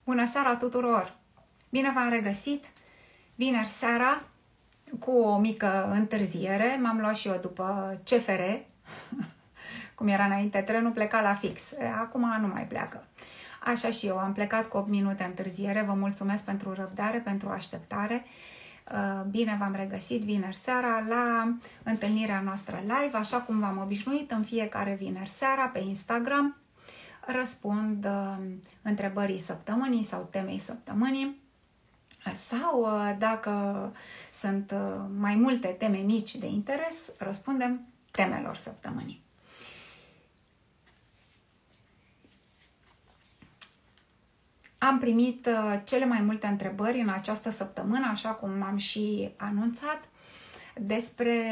Bună seara tuturor! Bine v-am regăsit! Vineri seara, cu o mică întârziere, m-am luat și eu după CFR, cum era înainte, trenul pleca la fix, acum nu mai pleacă. Așa și eu, am plecat cu 8 minute întârziere, vă mulțumesc pentru răbdare, pentru așteptare. Bine v-am regăsit vineri seara la întâlnirea noastră live, așa cum v-am obișnuit în fiecare vineri seara pe Instagram. Răspund întrebării săptămânii sau temei săptămânii sau dacă sunt mai multe teme mici de interes, răspundem temelor săptămânii. Am primit cele mai multe întrebări în această săptămână, așa cum am și anunțat, despre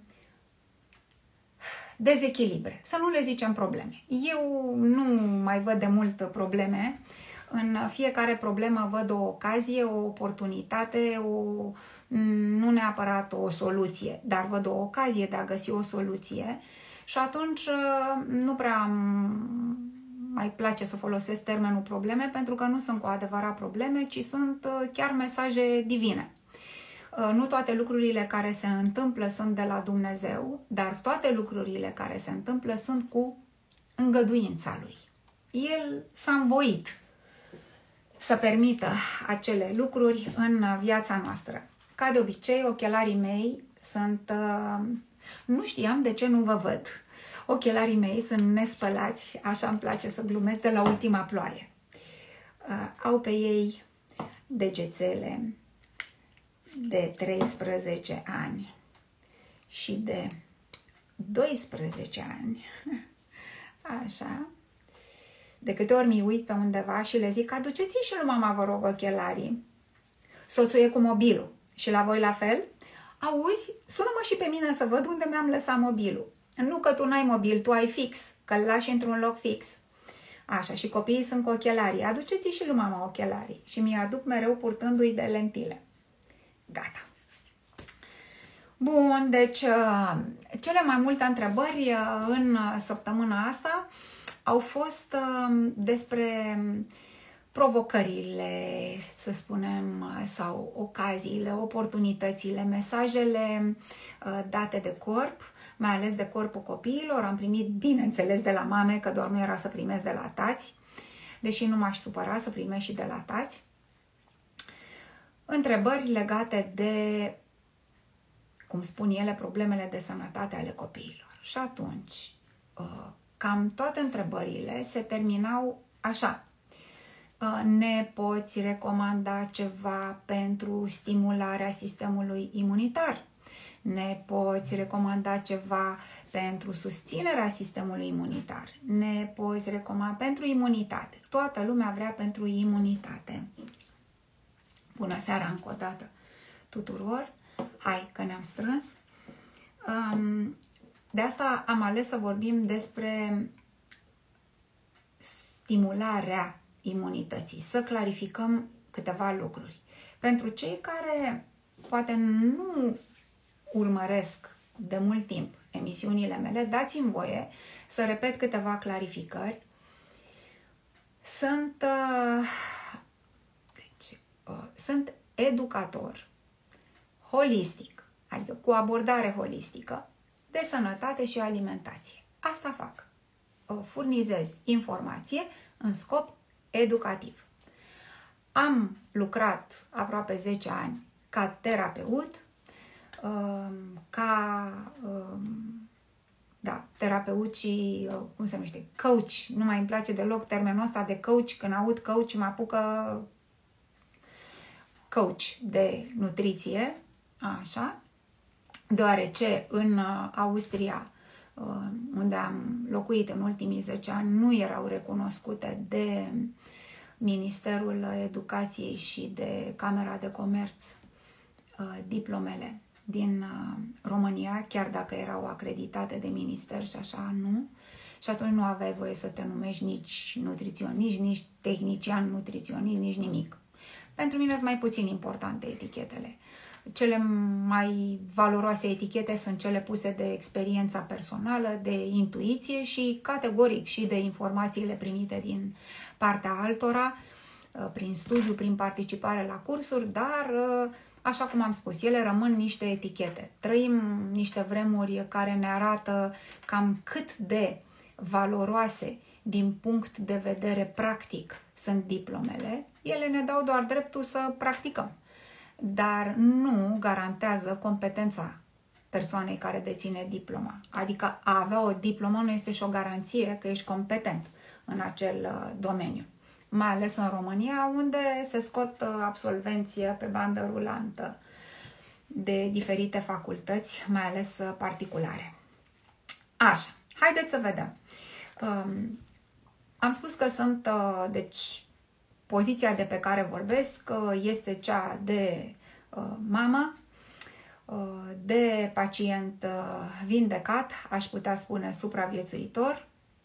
dezechilibre. Să nu le zicem probleme. Eu nu mai văd de mult probleme. În fiecare problemă văd o ocazie, o oportunitate, nu neapărat o soluție, dar văd o ocazie de a găsi o soluție și atunci nu prea mai place să folosesc termenul probleme, pentru că nu sunt cu adevărat probleme, ci sunt chiar mesaje divine. Nu toate lucrurile care se întâmplă sunt de la Dumnezeu, dar toate lucrurile care se întâmplă sunt cu îngăduința Lui. El s-a învoit să permită acele lucruri în viața noastră. Ca de obicei, ochelarii mei sunt... Nu știam de ce nu vă văd. Ochelarii mei sunt nespălați, așa îmi place să glumesc, de la ultima ploaie. Au pe ei degețele de 13 ani și de 12 ani. Așa. De câte ori mi uit pe undeva și le zic, aduceți și lui mama, vă rog, ochelarii. Soțul e cu mobilul. Și la voi la fel? Auzi, sună-mă și pe mine să văd unde mi-am lăsat mobilul. Nu că tu n-ai mobil, tu ai fix, că îl lași într-un loc fix. Așa, și copiii sunt cu ochelarii. Aduceți și lui mama ochelarii. Și mi-i aduc mereu purtându-i de lentile. Gata. Bun, deci cele mai multe întrebări în săptămâna asta au fost despre provocările, să spunem, sau ocaziile, oportunitățile, mesajele date de corp, mai ales de corpul copiilor. Am primit, bineînțeles, de la mame, că doar nu era să primesc de la tați, deși nu m-aș supăra să primesc și de la tați. Întrebări legate de, cum spun ele, problemele de sănătate ale copiilor. Și atunci, cam toate întrebările se terminau așa. Ne poți recomanda ceva pentru stimularea sistemului imunitar? Ne poți recomanda ceva pentru susținerea sistemului imunitar? Ne poți recomanda pentru imunitate? Toată lumea vrea pentru imunitate. Bună seara încă o dată tuturor! Hai că ne-am strâns! De asta am ales să vorbim despre stimularea imunității, să clarificăm câteva lucruri. Pentru cei care poate nu urmăresc de mult timp emisiunile mele, dați-mi voie să repet câteva clarificări. Sunt educator holistic, adică cu abordare holistică de sănătate și alimentație. Asta fac. Furnizez informație în scop educativ. Am lucrat aproape 10 ani ca terapeut, terapeut și, cum se numește, coach. Nu mai îmi place deloc termenul ăsta de coach. Când aud coach, mă apucă coach de nutriție, așa, deoarece în Austria, unde am locuit în ultimii 10 ani, nu erau recunoscute de Ministerul Educației și de Camera de Comerț diplomele din România, chiar dacă erau acreditate de minister și așa, nu. Și atunci nu aveai voie să te numești nici nutriționist, nici tehnician nutriționist, nici nimic. Pentru mine sunt mai puțin importante etichetele. Cele mai valoroase etichete sunt cele puse de experiența personală, de intuiție și categoric și de informațiile primite din partea altora. prin studiu, prin participare la cursuri, dar, așa cum am spus, ele rămân niște etichete. Trăim niște vremuri care ne arată cam cât de valoroase din punct de vedere practic sunt diplomele. Ele ne dau doar dreptul să practicăm, dar nu garantează competența persoanei care deține diploma. Adică a avea o diplomă nu este și o garanție că ești competent în acel domeniu. Mai ales în România, unde se scot absolvenții pe bandă rulantă de diferite facultăți, mai ales particulare. Așa, haideți să vedem. Am spus că sunt, deci, poziția de pe care vorbesc este cea de mamă, de pacient vindecat, aș putea spune supraviețuitor,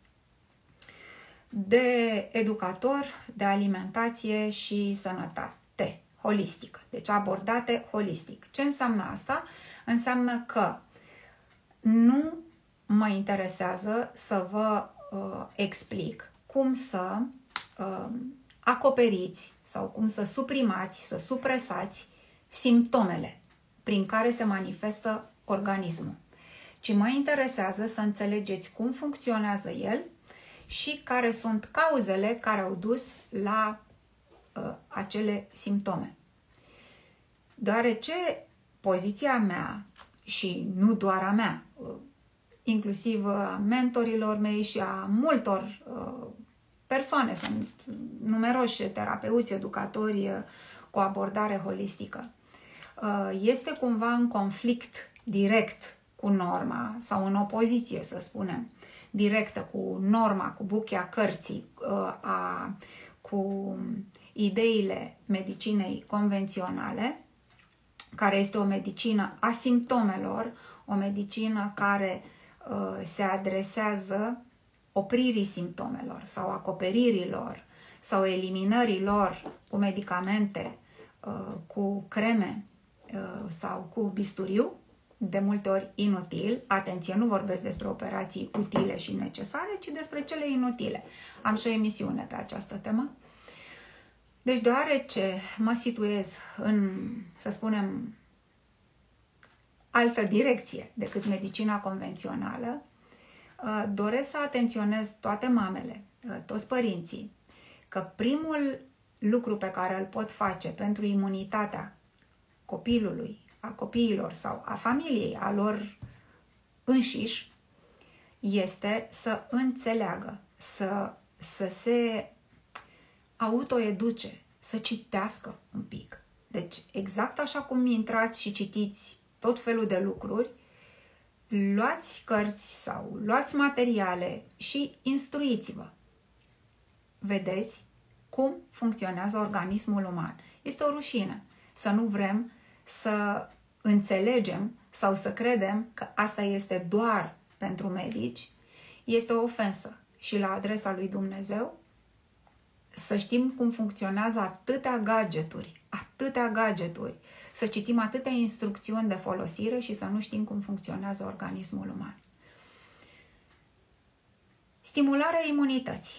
de educator, de alimentație și sănătate holistică. Deci abordate holistic. Ce înseamnă asta? Înseamnă că nu mă interesează să vă explic cum să acoperiți sau cum să suprimați, să supresați simptomele prin care se manifestă organismul, ci mă interesează să înțelegeți cum funcționează el și care sunt cauzele care au dus la acele simptome. Deoarece poziția mea, și nu doar a mea, inclusiv a mentorilor mei și a multor persoane, sunt numeroși terapeuți, educatori cu abordare holistică, este cumva în conflict direct cu norma sau în opoziție, să spunem, directă cu norma, cu buchea cărții, cu ideile medicinei convenționale, care este o medicină a simptomelor, o medicină care se adresează opririi simptomelor sau acoperirilor sau eliminărilor cu medicamente, cu creme sau cu bisturiu, de multe ori inutil. Atenție, nu vorbesc despre operații utile și necesare, ci despre cele inutile. Am și o emisiune pe această temă. Deci, deoarece mă situez în, să spunem, altă direcție decât medicina convențională, doresc să atenționez toate mamele, toți părinții, că primul lucru pe care îl pot face pentru imunitatea copilului, a copiilor sau a familiei, a lor înșiși, este să înțeleagă, să se autoeduce, să citească un pic. Deci, exact așa cum intrați și citiți tot felul de lucruri, luați cărți sau luați materiale și instruiți-vă. Vedeți cum funcționează organismul uman. Este o rușine să nu vrem să înțelegem sau să credem că asta este doar pentru medici. Este o ofensă și la adresa lui Dumnezeu să știm cum funcționează atâtea gadgeturi, să citim atâtea instrucțiuni de folosire și să nu știm cum funcționează organismul uman. Stimularea imunității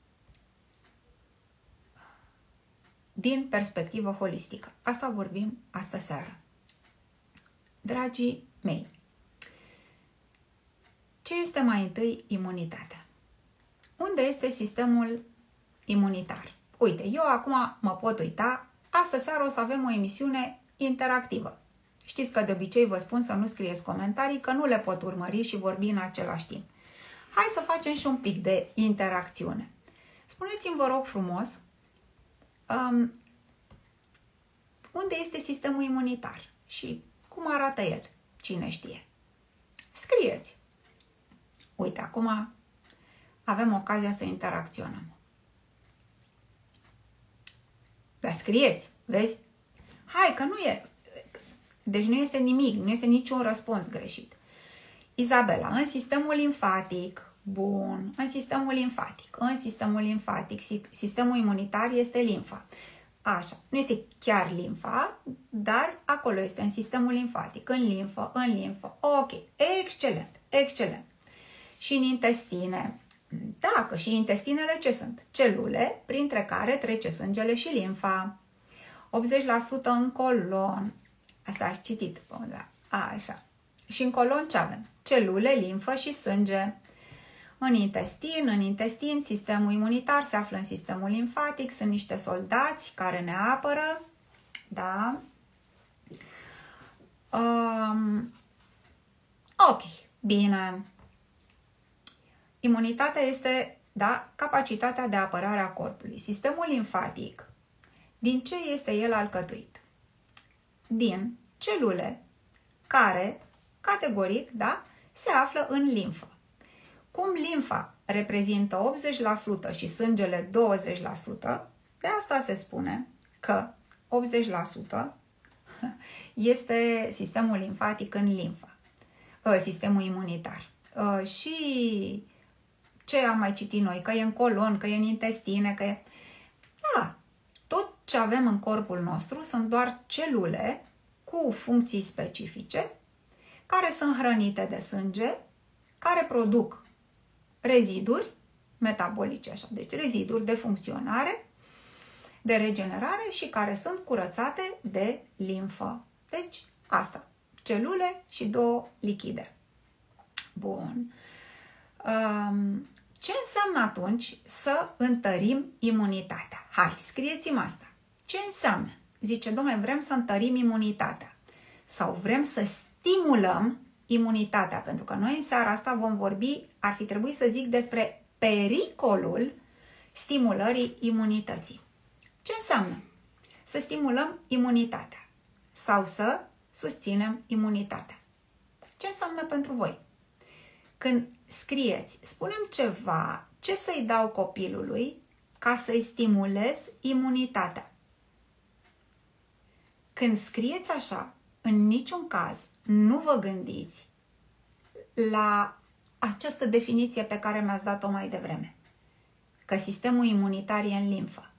din perspectivă holistică. Asta vorbim astă seară. Dragii mei, ce este mai întâi imunitatea? Unde este sistemul imunitar? Uite, eu acum mă pot uita, astă seară o să avem o emisiune interactivă. Știți că de obicei vă spun să nu scrieți comentarii, că nu le pot urmări și vorbi în același timp. Hai să facem și un pic de interacțiune. Spuneți-mi, vă rog frumos, unde este sistemul imunitar și cum arată el? Cine știe? Scrieți! Uite, acum avem ocazia să interacționăm. Dar scrieți, vezi? Hai, că nu e. Deci nu este nimic, nu este niciun răspuns greșit. Izabela, în sistemul limfatic, bun, în sistemul limfatic, sistemul imunitar este limfa. Așa, nu este chiar limfa, dar acolo este, în sistemul limfatic, în limfă. Ok, excelent. Și în intestine, Da, că și intestinele ce sunt? Celule, printre care trece sângele și limfa. 80% în colon. Asta ați citit. Da. Așa. Și în colon ce avem? Celule, limfă și sânge. În intestin, sistemul imunitar se află în sistemul limfatic, sunt niște soldați care ne apără, da? Ok, bine. Imunitatea este, da, capacitatea de apărare a corpului. Sistemul limfatic, din ce este el alcătuit? Din celule care, categoric, da, se află în limfă. Cum limfa reprezintă 80% și sângele 20%, de asta se spune că 80% este sistemul limfatic în limfă, sistemul imunitar. Și ce am mai citit noi? Că e în colon, că e în intestine, că e... Da, tot ce avem în corpul nostru sunt doar celule cu funcții specifice care sunt hrănite de sânge, care produc reziduri metabolice, așa, deci reziduri de funcționare, de regenerare și care sunt curățate de limfă. Deci, asta, celule și două lichide. Bun. Ce înseamnă atunci să întărim imunitatea? Hai, scrieți-mi asta. Ce înseamnă? Zice, domnule, vrem să întărim imunitatea sau vrem să stimulăm imunitatea, pentru că noi în seara asta vom vorbi, ar fi trebuit să zic despre pericolul stimulării imunității. Ce înseamnă? Să stimulăm imunitatea sau să susținem imunitatea. Ce înseamnă pentru voi? Când scrieți, spunem ceva, ce să-i dau copilului ca să-i stimulez imunitatea. Când scrieți așa, în niciun caz nu vă gândiți la această definiție pe care mi-ați dat-o mai devreme, că sistemul imunitar e în limfă.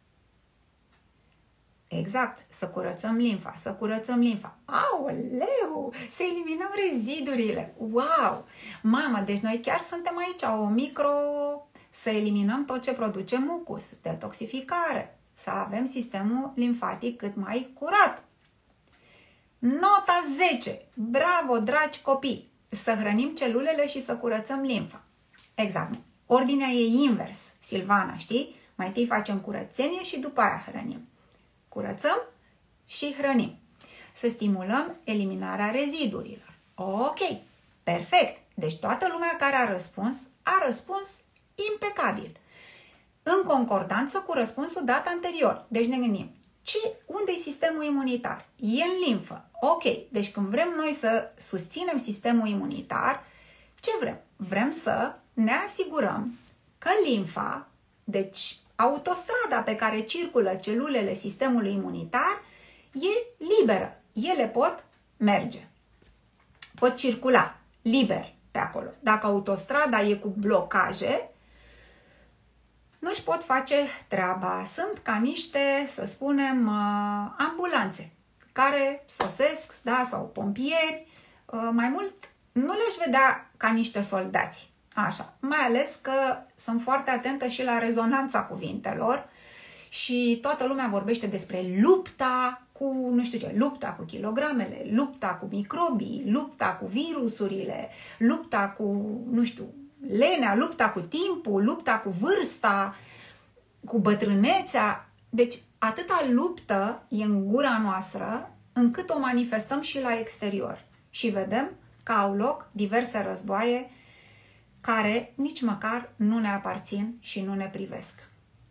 Exact, să curățăm limfa, să curățăm limfa. Aoleu, să eliminăm rezidurile. Wow! Mamă, deci noi chiar suntem aici, să eliminăm tot ce produce mucus, detoxificare, să avem sistemul limfatic cât mai curat. Nota 10. Bravo, dragi copii! Să hrănim celulele și să curățăm limfa. Exact. Ordinea e invers, Silvana, știi? Mai întâi facem curățenie și după aia hrănim. Curățăm și hrănim. Să stimulăm eliminarea rezidurilor. Ok, perfect. Deci toată lumea care a răspuns impecabil. În concordanță cu răspunsul dat anterior. Deci ne gândim, unde e sistemul imunitar? E în limfă. Ok, deci când vrem noi să susținem sistemul imunitar, ce vrem? Vrem să ne asigurăm că limfa, deci autostrada pe care circulă celulele sistemului imunitar, e liberă. Ele pot merge. Pot circula liber pe acolo. Dacă autostrada e cu blocaje, nu-și pot face treaba. Sunt ca niște, să spunem, ambulanțe care sosesc, da, sau pompieri. Mai mult, nu le-aș vedea ca niște soldați. Așa, mai ales că sunt foarte atentă și la rezonanța cuvintelor și toată lumea vorbește despre lupta cu, nu știu ce, lupta cu kilogramele, lupta cu microbii, lupta cu virusurile, lupta cu, nu știu, lenea, lupta cu timpul, lupta cu vârsta, cu bătrânețea. Deci atâta luptă e în gura noastră încât o manifestăm și la exterior. Și vedem că au loc diverse războaie care nici măcar nu ne aparțin și nu ne privesc.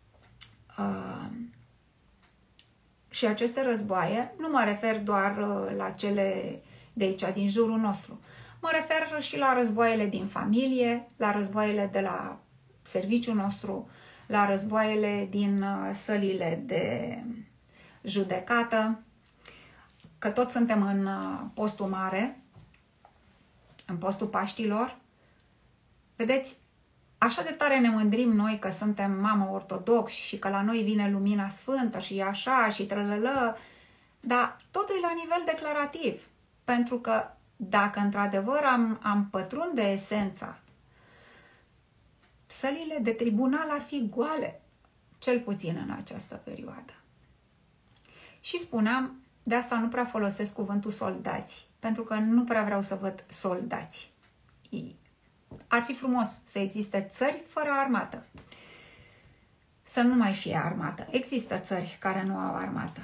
Și aceste războaie, nu mă refer doar la cele de aici, din jurul nostru. Mă refer și la războaiele din familie, la războaiele de la serviciul nostru, la războaiele din sălile de judecată, că toți suntem în postul mare, în postul Paștilor. Vedeți, așa de tare ne mândrim noi că suntem mamă ortodoxi și că la noi vine lumina sfântă și așa și trălălă, dar totul e la nivel declarativ. Pentru că dacă într-adevăr am pătrunde esența sălile de tribunal ar fi goale, cel puțin în această perioadă. Și spuneam, de asta nu prea folosesc cuvântul soldați, pentru că nu prea vreau să văd soldați. Ar fi frumos să existe țări fără armată. Să nu mai fie armată. Există țări care nu au armată.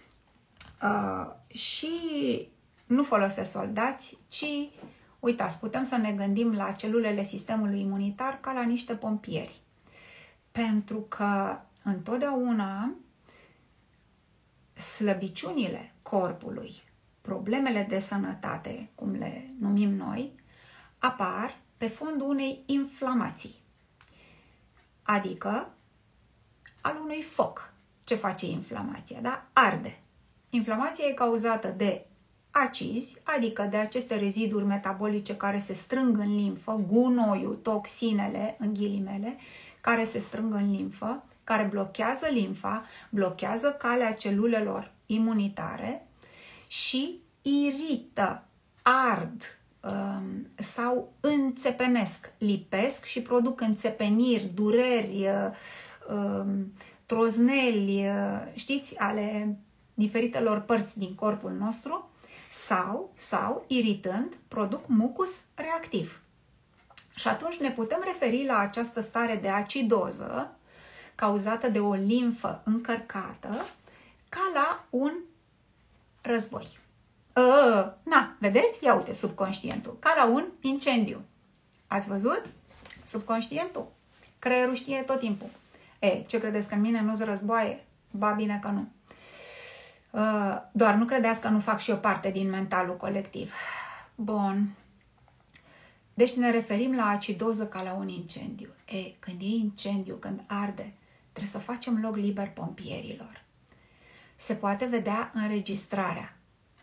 Și nu folosesc soldați, ci, uitați, putem să ne gândim la celulele sistemului imunitar ca la niște pompieri. Pentru că întotdeauna slăbiciunile corpului, problemele de sănătate, cum le numim noi, apar pe fondul unei inflamații. Adică al unui foc. Ce face inflamația? Da? Arde. Inflamația e cauzată de acizi, adică de aceste reziduri metabolice care se strâng în limfă, gunoiul, toxinele, în ghilimele, care se strâng în limfă, care blochează limfa, blochează calea celulelor imunitare și irită, ard sau înțepenesc, lipesc și produc înțepeniri, dureri, trozneli, știți, ale diferitelor părți din corpul nostru sau, iritând, produc mucus reactiv. Și atunci ne putem referi la această stare de acidoză cauzată de o limfă încărcată ca la un război. Vedeți? Ia uite, subconștientul. Ca la un incendiu. Ați văzut? Subconștientul. Creierul știe tot timpul. Ce credeți că în mine nu-s războaie? Ba bine că nu. Doar nu credeți că nu fac și o parte din mentalul colectiv. Bun. Deci ne referim la acidoză ca la un incendiu. Când e incendiu, când arde, trebuie să facem loc liber pompierilor. Se poate vedea înregistrarea.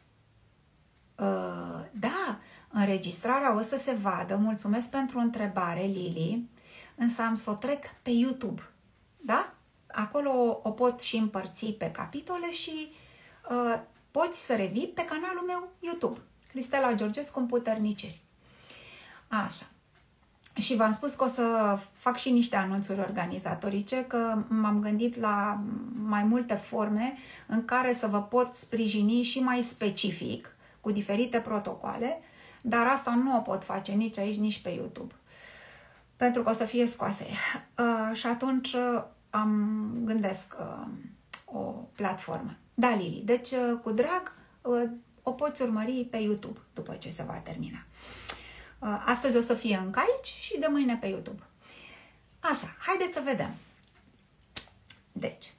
Da, înregistrarea o să se vadă. Mulțumesc pentru întrebare, Lili. Însă am să o trec pe YouTube. Da? Acolo o pot și împărți pe capitole și poți să revii pe canalul meu YouTube. Cristela Georgescu, Împuterniciri. Așa. Și v-am spus că o să fac și niște anunțuri organizatorice, că m-am gândit la mai multe forme în care să vă pot sprijini și mai specific, cu diferite protocoale, dar asta nu o pot face nici aici, nici pe YouTube, pentru că o să fie scoase. Și atunci gândesc o platformă. Da, Lili, deci cu drag o poți urmări pe YouTube după ce se va termina. Astăzi o să fie încă aici și de mâine pe YouTube. Așa, haideți să vedem. Deci,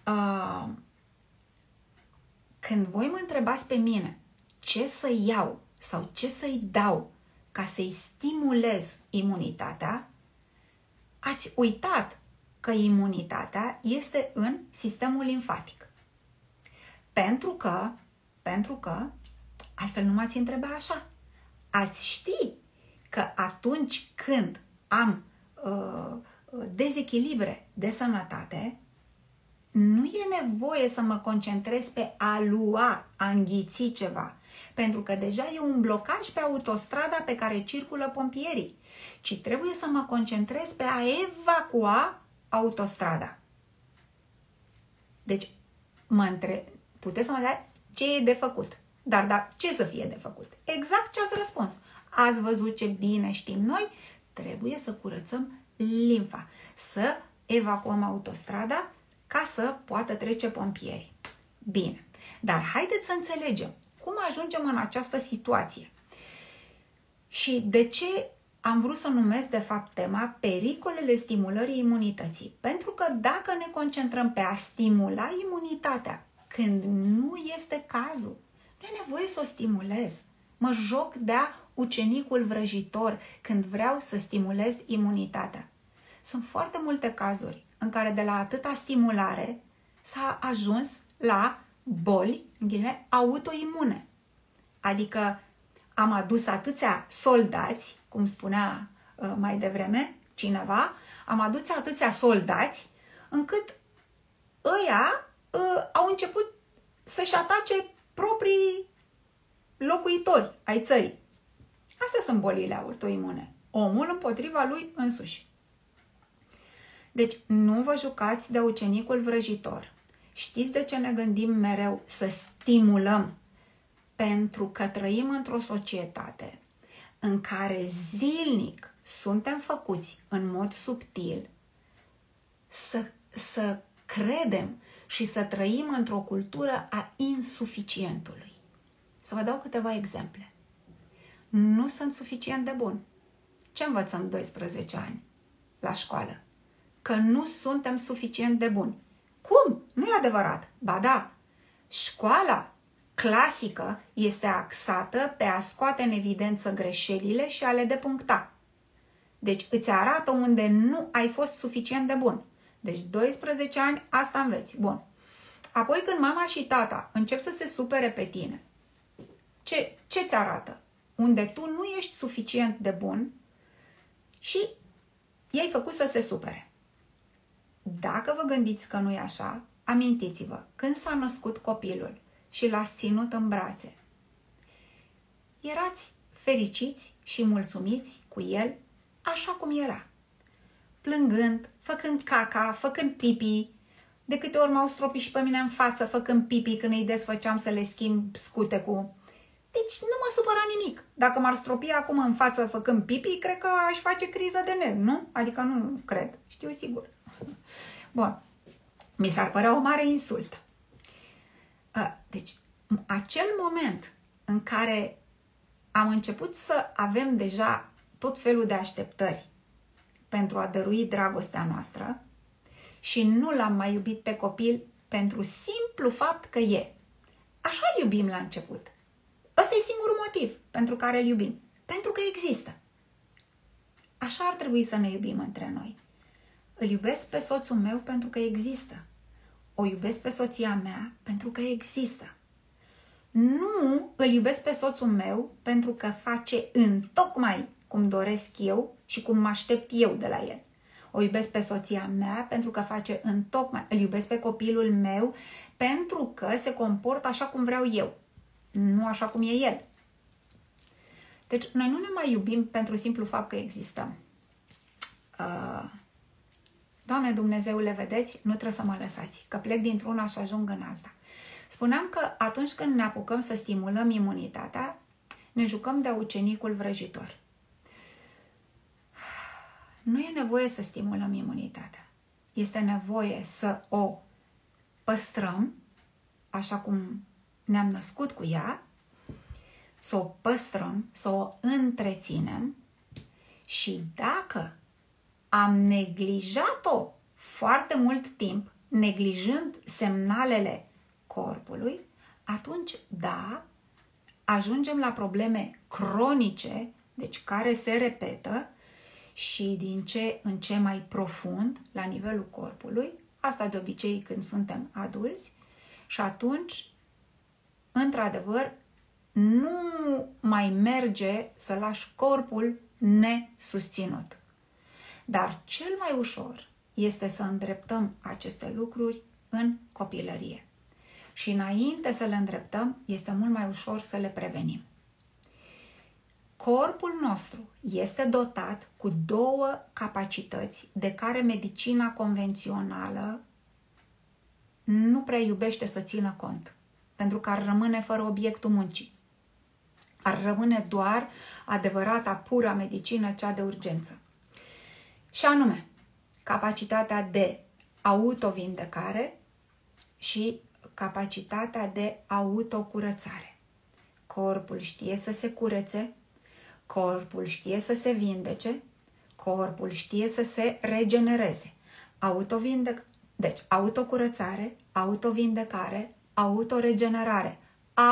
când voi mă întrebați pe mine ce să iau sau ce să-i dau ca să-i stimulez imunitatea, ați uitat că imunitatea este în sistemul limfatic. Pentru că, altfel nu m-ați întrebat așa, ați ști că atunci când am dezechilibre de sănătate, nu e nevoie să mă concentrez pe a înghiți ceva, pentru că deja e un blocaj pe autostrada pe care circulă pompierii, ci trebuie să mă concentrez pe a evacua autostrada. Deci, puteți să mă dați ce e de făcut. Dar ce să fie de făcut? Exact ce ați răspuns. Ați văzut ce bine știm noi? Trebuie să curățăm limfa, să evacuăm autostrada ca să poată trece pompierii. Bine, dar haideți să înțelegem cum ajungem în această situație și de ce am vrut să numesc de fapt tema pericolele stimulării imunității. Pentru că dacă ne concentrăm pe a stimula imunitatea când nu este cazul, nu e nevoie să o stimulez. Mă joc de-a ucenicul vrăjitor când vreau să stimulez imunitatea. Sunt foarte multe cazuri în care de la atâta stimulare s-a ajuns la boli, în ghilimele, autoimune. Adică am adus atâția soldați, cum spunea mai devreme cineva, am adus atâția soldați încât ăia au început să-și atace proprii locuitori ai țării. Astea sunt bolile autoimune. Omul împotriva lui însuși. Deci nu vă jucați de ucenicul vrăjitor. Știți de ce ne gândim mereu să stimulăm? Pentru că trăim într-o societate în care zilnic suntem făcuți în mod subtil să credem și să trăim într-o cultură a insuficientului. Să vă dau câteva exemple. Nu sunt suficient de bun. Ce învățăm 12 ani la școală? Că nu suntem suficient de buni. Cum? Nu e adevărat. Ba da, școala clasică este axată pe a scoate în evidență greșelile și a le depuncta. Deci îți arată unde nu ai fost suficient de bun. Deci 12 ani, asta înveți. Bun. Apoi când mama și tata încep să se supere pe tine, ce ți arată? Unde tu nu ești suficient de bun și i-ai făcut să se supere. Dacă vă gândiți că nu e așa, amintiți-vă, când s-a născut copilul și l-ați ținut în brațe, erați fericiți și mulțumiți cu el așa cum era. Plângând, făcând caca, făcând pipi. De câte ori m-au stropit și pe mine în față făcând pipi când îi desfăceam să le schimb scutecul. Deci nu mă supăra nimic. Dacă m-ar stropi acum în față făcând pipi, cred că aș face criză de nervi, nu? Adică nu cred, știu sigur. Bun, mi s-ar părea o mare insultă. Deci, acel moment în care am început să avem deja tot felul de așteptări pentru a dărui dragostea noastră și nu l-am mai iubit pe copil pentru simplu fapt că e. Așa îl iubim la început. Ăsta e singurul motiv pentru care îl iubim. Pentru că există. Așa ar trebui să ne iubim între noi. Îl iubesc pe soțul meu pentru că există. O iubesc pe soția mea pentru că există. Nu îl iubesc pe soțul meu pentru că face întocmai cum doresc eu și cum mă aștept eu de la el. O iubesc pe soția mea pentru că face întocmai. Îl iubesc pe copilul meu pentru că se comportă așa cum vreau eu, nu așa cum e el. Deci noi nu ne mai iubim pentru simplu fapt că existăm. Doamne Dumnezeule, vedeți, nu trebuie să mă lăsați, că plec dintr-una și ajung în alta. Spuneam că atunci când ne apucăm să stimulăm imunitatea, ne jucăm de ucenicul vrăjitor. Nu e nevoie să stimulăm imunitatea. Este nevoie să o păstrăm, așa cum ne-am născut cu ea, să o păstrăm, să o întreținem și dacă am neglijat-o foarte mult timp, neglijând semnalele corpului, atunci, da, ajungem la probleme cronice, deci care se repetă și din ce în ce mai profund la nivelul corpului, asta de obicei când suntem adulți, și atunci, într-adevăr, nu mai merge să lași corpul nesusținut. Dar cel mai ușor este să îndreptăm aceste lucruri în copilărie. Și înainte să le îndreptăm, este mult mai ușor să le prevenim. Corpul nostru este dotat cu două capacități de care medicina convențională nu prea iubește să țină cont, pentru că ar rămâne fără obiectul muncii. Ar rămâne doar adevărata, pura medicină, cea de urgență. Și anume, capacitatea de autovindecare și capacitatea de autocurățare. Corpul știe să se curețe, corpul știe să se vindece, corpul știe să se regenereze. Deci, autocurățare, autovindecare, autoregenerare.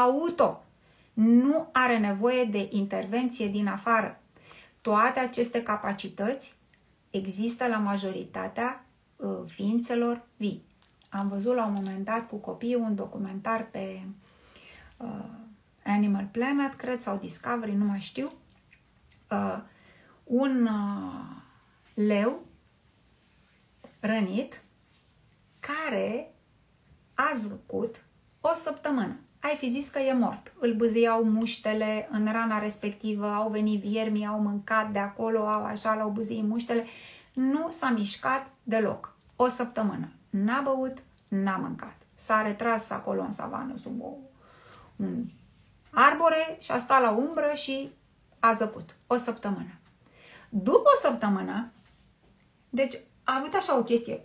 Nu are nevoie de intervenție din afară. Toate aceste capacități există la majoritatea ființelor vii. Am văzut la un moment dat cu copiii un documentar pe Animal Planet, cred, sau Discovery, nu mai știu. Un leu rănit care a zăcut o săptămână. Ai fi zis că e mort. Îl bâzâiau muștele în rana respectivă, au venit viermii, au mâncat de acolo, au așa, l-au bâzâit muștele. nu s-a mișcat deloc. O săptămână. N-a băut, n-a mâncat. S-a retras acolo în savană sub un arbore și a stat la umbră și a zăput. O săptămână. După o săptămână, deci a avut așa o chestie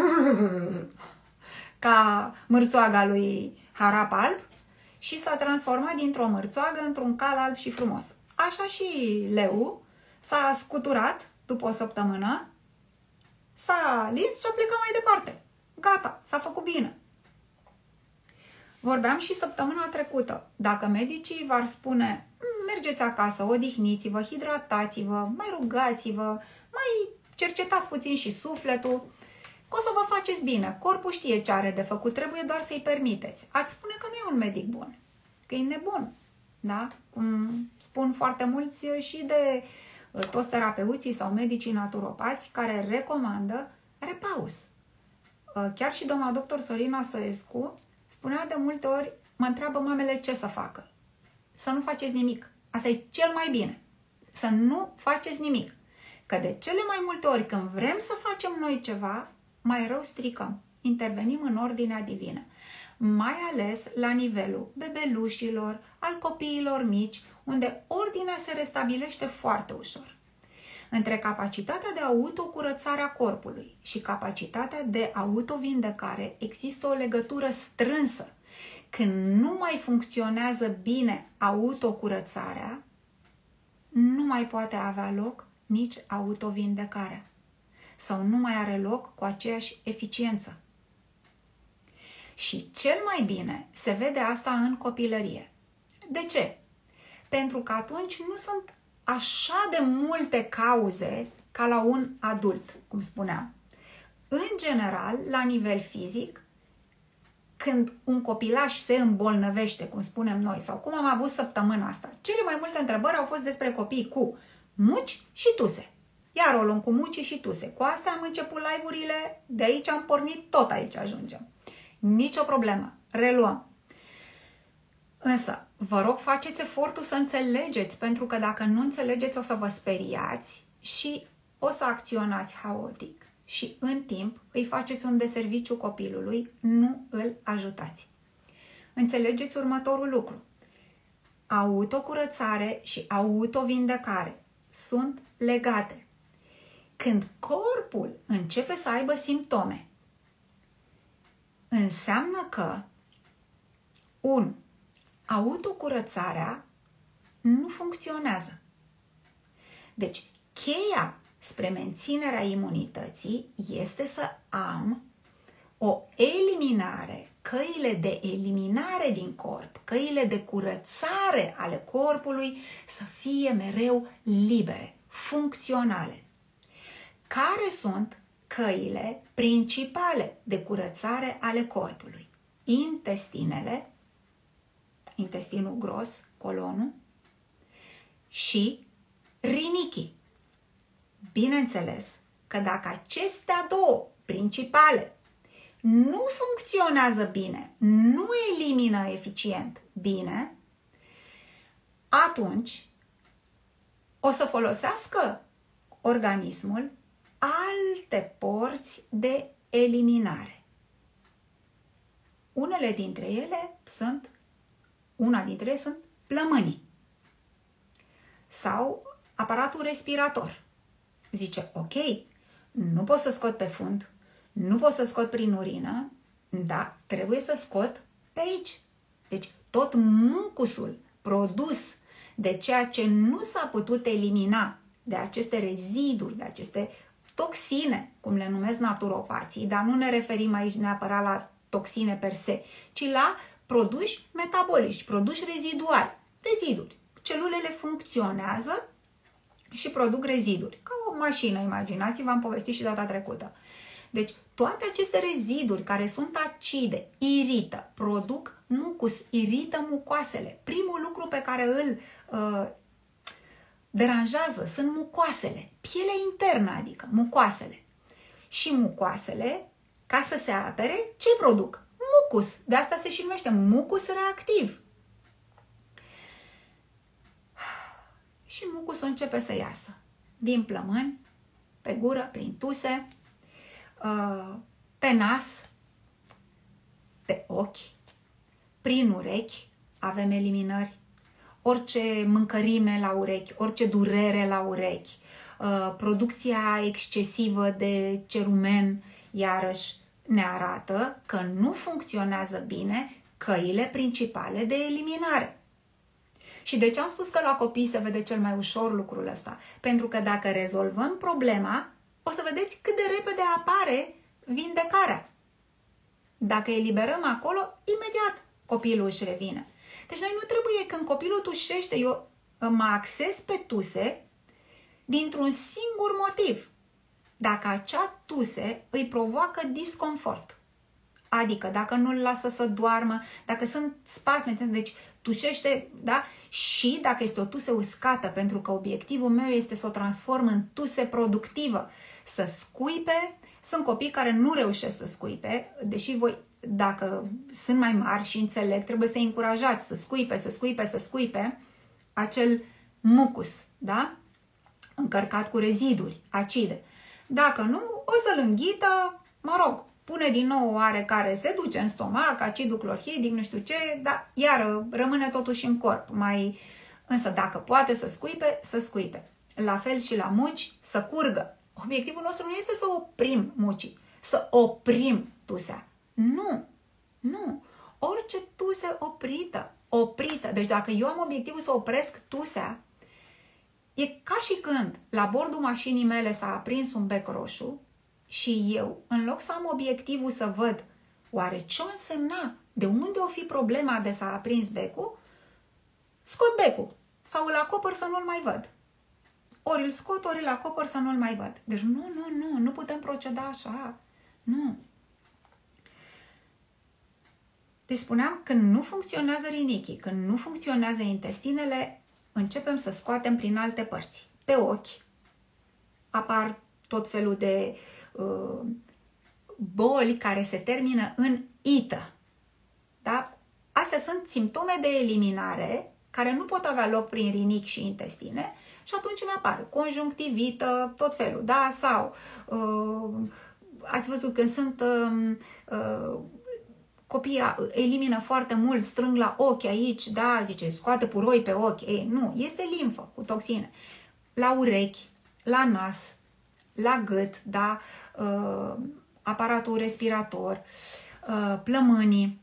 ca mârțoaga lui Harap alb și s-a transformat dintr-o mârțoagă într-un cal alb și frumos. Așa și leu s-a scuturat după o săptămână, s-a lins și a plecat mai departe. Gata, s-a făcut bine. Vorbeam și săptămâna trecută. Dacă medicii v-ar spune, mergeți acasă, odihniți-vă, hidratați-vă, mai rugați-vă, mai cercetați puțin și sufletul, o să vă faceți bine. Corpul știe ce are de făcut, trebuie doar să-i permiteți. Ați spune că nu e un medic bun, că e nebun. Da? Cum spun foarte mulți și de toți terapeuții sau medicii naturopați care recomandă repaus. Chiar și doamna doctor Sorina Soescu spunea de multe ori, mă întreabă mamele ce să facă. Să nu faceți nimic. Asta e cel mai bine. Să nu faceți nimic. Că de cele mai multe ori când vrem să facem noi ceva, mai rău stricăm. Intervenim în ordinea divină. Mai ales la nivelul bebelușilor, al copiilor mici, unde ordinea se restabilește foarte ușor. Între capacitatea de autocurățare a corpului și capacitatea de autovindecare există o legătură strânsă. Când nu mai funcționează bine autocurățarea, nu mai poate avea loc nici autovindecarea. Sau nu mai are loc cu aceeași eficiență. Și cel mai bine se vede asta în copilărie. De ce? Pentru că atunci nu sunt așa de multe cauze ca la un adult, cum spuneam. În general, la nivel fizic, când un copilaș se îmbolnăvește, cum spunem noi, sau cum am avut săptămâna asta, cele mai multe întrebări au fost despre copii cu muci și tuse. Iar o luăm cu muci și tuse. Cu asta am început live-urile, de aici am pornit, tot aici ajungem. Nicio problemă. Reluăm. Însă, vă rog, faceți efortul să înțelegeți, pentru că dacă nu înțelegeți, o să vă speriați și o să acționați haotic. Și în timp îi faceți un deserviciu copilului, nu îl ajutați. Înțelegeți următorul lucru. Autocurățare și autovindecare sunt legate. Când corpul începe să aibă simptome, înseamnă că 1. Autocurățarea nu funcționează. Deci, cheia spre menținerea imunității este să am o eliminare, căile de eliminare din corp, căile de curățare ale corpului să fie mereu libere, funcționale. Care sunt căile principale de curățare ale corpului? Intestinele, intestinul gros, colonul, și rinichii. Bineînțeles că dacă acestea două principale nu funcționează bine, nu elimină eficient bine, atunci o să folosească organismul alte porți de eliminare. Una dintre ele sunt plămânii sau aparatul respirator. Zice, ok, nu pot să scot pe fund, nu pot să scot prin urină, dar trebuie să scot pe aici. Deci tot mucusul produs de ceea ce nu s-a putut elimina, de aceste reziduri, de aceste toxine, cum le numesc naturopații, dar nu ne referim aici neapărat la toxine per se, ci la produși metabolici, produși reziduali. Reziduri. Celulele funcționează și produc reziduri. Ca o mașină, imaginați-vă, am povestit și data trecută. Deci, toate aceste reziduri care sunt acide, irită, produc mucus, irită mucoasele. Primul lucru pe care îl deranjează sunt mucoasele, pielea internă, adică mucoasele. Și mucoasele, ca să se apere, ce produc? Mucus. De asta se și numește mucus reactiv. Și mucusul începe să iasă din plămâni pe gură, prin tuse, pe nas, pe ochi, prin urechi avem eliminări, orice mâncărime la urechi, orice durere la urechi, producția excesivă de cerumen, iarăși ne arată că nu funcționează bine căile principale de eliminare. Și de ce am spus că la copii se vede cel mai ușor lucrul ăsta? Pentru că dacă rezolvăm problema, o să vedeți cât de repede apare vindecarea. Dacă eliberăm acolo, imediat copilul își revine. Deci noi nu trebuie, când copilul tușește, eu mă axez pe tuse dintr-un singur motiv. Dacă acea tuse îi provoacă disconfort. Adică dacă nu-l lasă să doarmă, dacă sunt spasme, deci tușește, da? Și dacă este o tuse uscată, pentru că obiectivul meu este să o transform în tuse productivă, să scuipe. Sunt copii care nu reușesc să scuipe, deși voi, dacă sunt mai mari și înțeleg, trebuie să-i încurajați să scuipe, să scuipe, să scuipe acel mucus, da? Încărcat cu reziduri acide. Dacă nu, o să-l înghită, mă rog, pune din nou oarecare, se duce în stomac, acidul clorhidic, nu știu ce, dar iar rămâne totuși în corp. Însă dacă poate să scuipe, să scuipe. La fel și la muci, să curgă. Obiectivul nostru nu este să oprim mucii, să oprim tusea. Nu. Orice tuse oprită. Deci dacă eu am obiectivul să opresc tusea, e ca și când la bordul mașinii mele s-a aprins un bec roșu și eu, în loc să am obiectivul să văd oare ce o însemna, de unde o fi problema de s-a aprins becul, scot becul sau îl acopăr să nu-l mai văd. Ori îl scot, ori îl acopăr să nu-l mai văd. Deci nu putem proceda așa. Nu. Deci spuneam, când nu funcționează rinichii, când nu funcționează intestinele, începem să scoatem prin alte părți. Pe ochi apar tot felul de boli care se termină în ită. Da? Astea sunt simptome de eliminare care nu pot avea loc prin rinichi și intestine și atunci îmi apare conjunctivită, tot felul, da? Sau ați văzut când sunt copiii elimină foarte mult, strâng la ochi aici, da, zice, scoate puroi pe ochi. Ei, nu, este limfă cu toxine. La urechi, la nas, la gât, da, aparatul respirator, plămânii,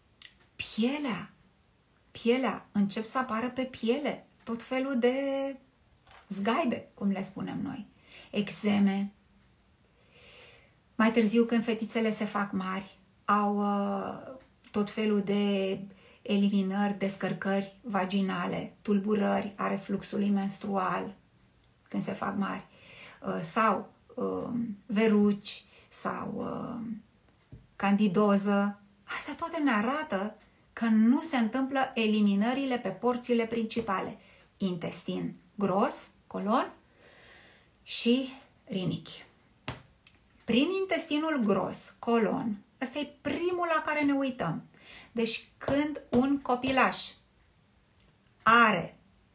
pielea, încep să apară pe piele tot felul de zgaibe, cum le spunem noi, eczeme. Mai târziu, când fetițele se fac mari, au tot felul de eliminări, descărcări vaginale, tulburări a refluxului menstrual când se fac mari, sau veruci, sau candidoză. Astea toate ne arată că nu se întâmplă eliminările pe porțile principale. Intestin gros, colon și rinichi. Prin intestinul gros, colon, ăsta e primul la care ne uităm. Deci când un copilaș are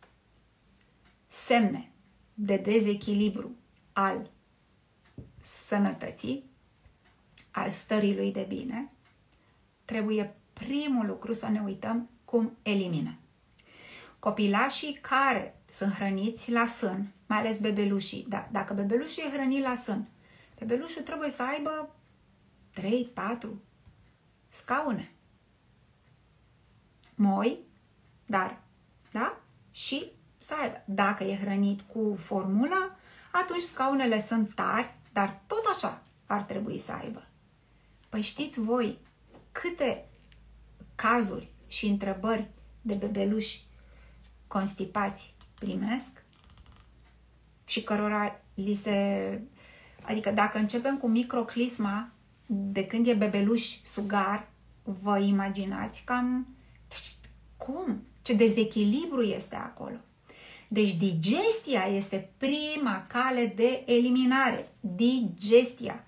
semne de dezechilibru al sănătății, al stării lui de bine, trebuie primul lucru să ne uităm cum elimină. Copilașii care sunt hrăniți la sân, mai ales bebelușii, da, dacă bebelușul e hrănit la sân, bebelușul trebuie să aibă 3-4 scaune. Moi, dar, da? Și să aibă. Dacă e hrănit cu formulă, atunci scaunele sunt tari, dar tot așa ar trebui să aibă. Păi știți voi câte cazuri și întrebări de bebeluși constipați primesc și cărora li se... Adică dacă începem cu microclisma de când e bebeluș sugar, vă imaginați cam... Deci, cum? Ce dezechilibru este acolo. Deci digestia este prima cale de eliminare. Digestia.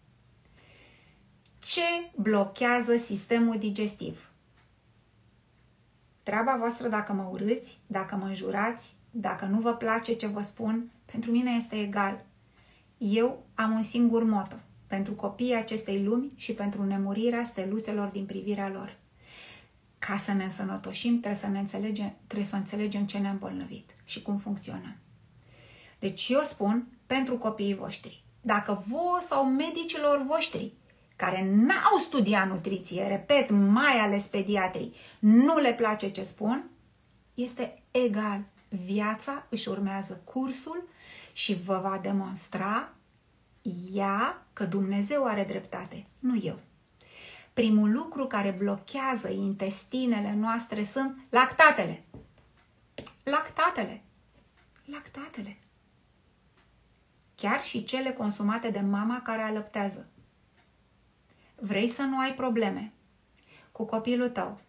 Ce blochează sistemul digestiv? Treaba voastră dacă mă urâți, dacă mă înjurați, dacă nu vă place ce vă spun, pentru mine este egal. Eu am un singur motto pentru copiii acestei lumi și pentru nemurirea steluțelor din privirea lor. Ca să ne însănătoșim, trebuie să înțelegem ce ne-a îmbolnăvit și cum funcționăm. Deci eu spun pentru copiii voștri, dacă vouă sau medicilor voștri care n-au studiat nutriție, repet, mai ales pediatrii, nu le place ce spun, este egal. Viața își urmează cursul și vă va demonstra ea că Dumnezeu are dreptate, nu eu. Primul lucru care blochează intestinele noastre sunt lactatele. Lactatele. Lactatele. Chiar și cele consumate de mama care alăptează. Vrei să nu ai probleme cu copilul tău,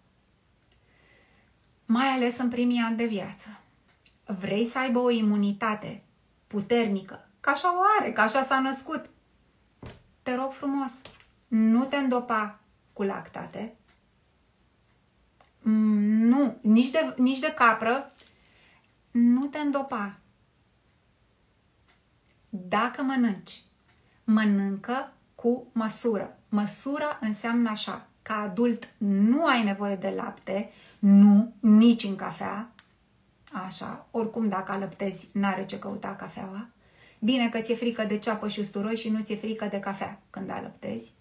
mai ales în primii ani de viață. Vrei să aibă o imunitate puternică, că așa o are, că așa s-a născut. Te rog frumos, nu te îndopa cu lactate. Nu, nici de capră. Nu te îndopa. Dacă mănânci, mănâncă cu măsură. Măsura înseamnă așa, ca adult nu ai nevoie de lapte, nu, nici în cafea. Așa, oricum dacă alăptezi, n-are ce căuta cafeaua. Bine că ți-e frică de ceapă și usturoi și nu ți-e frică de cafea când alăptezi.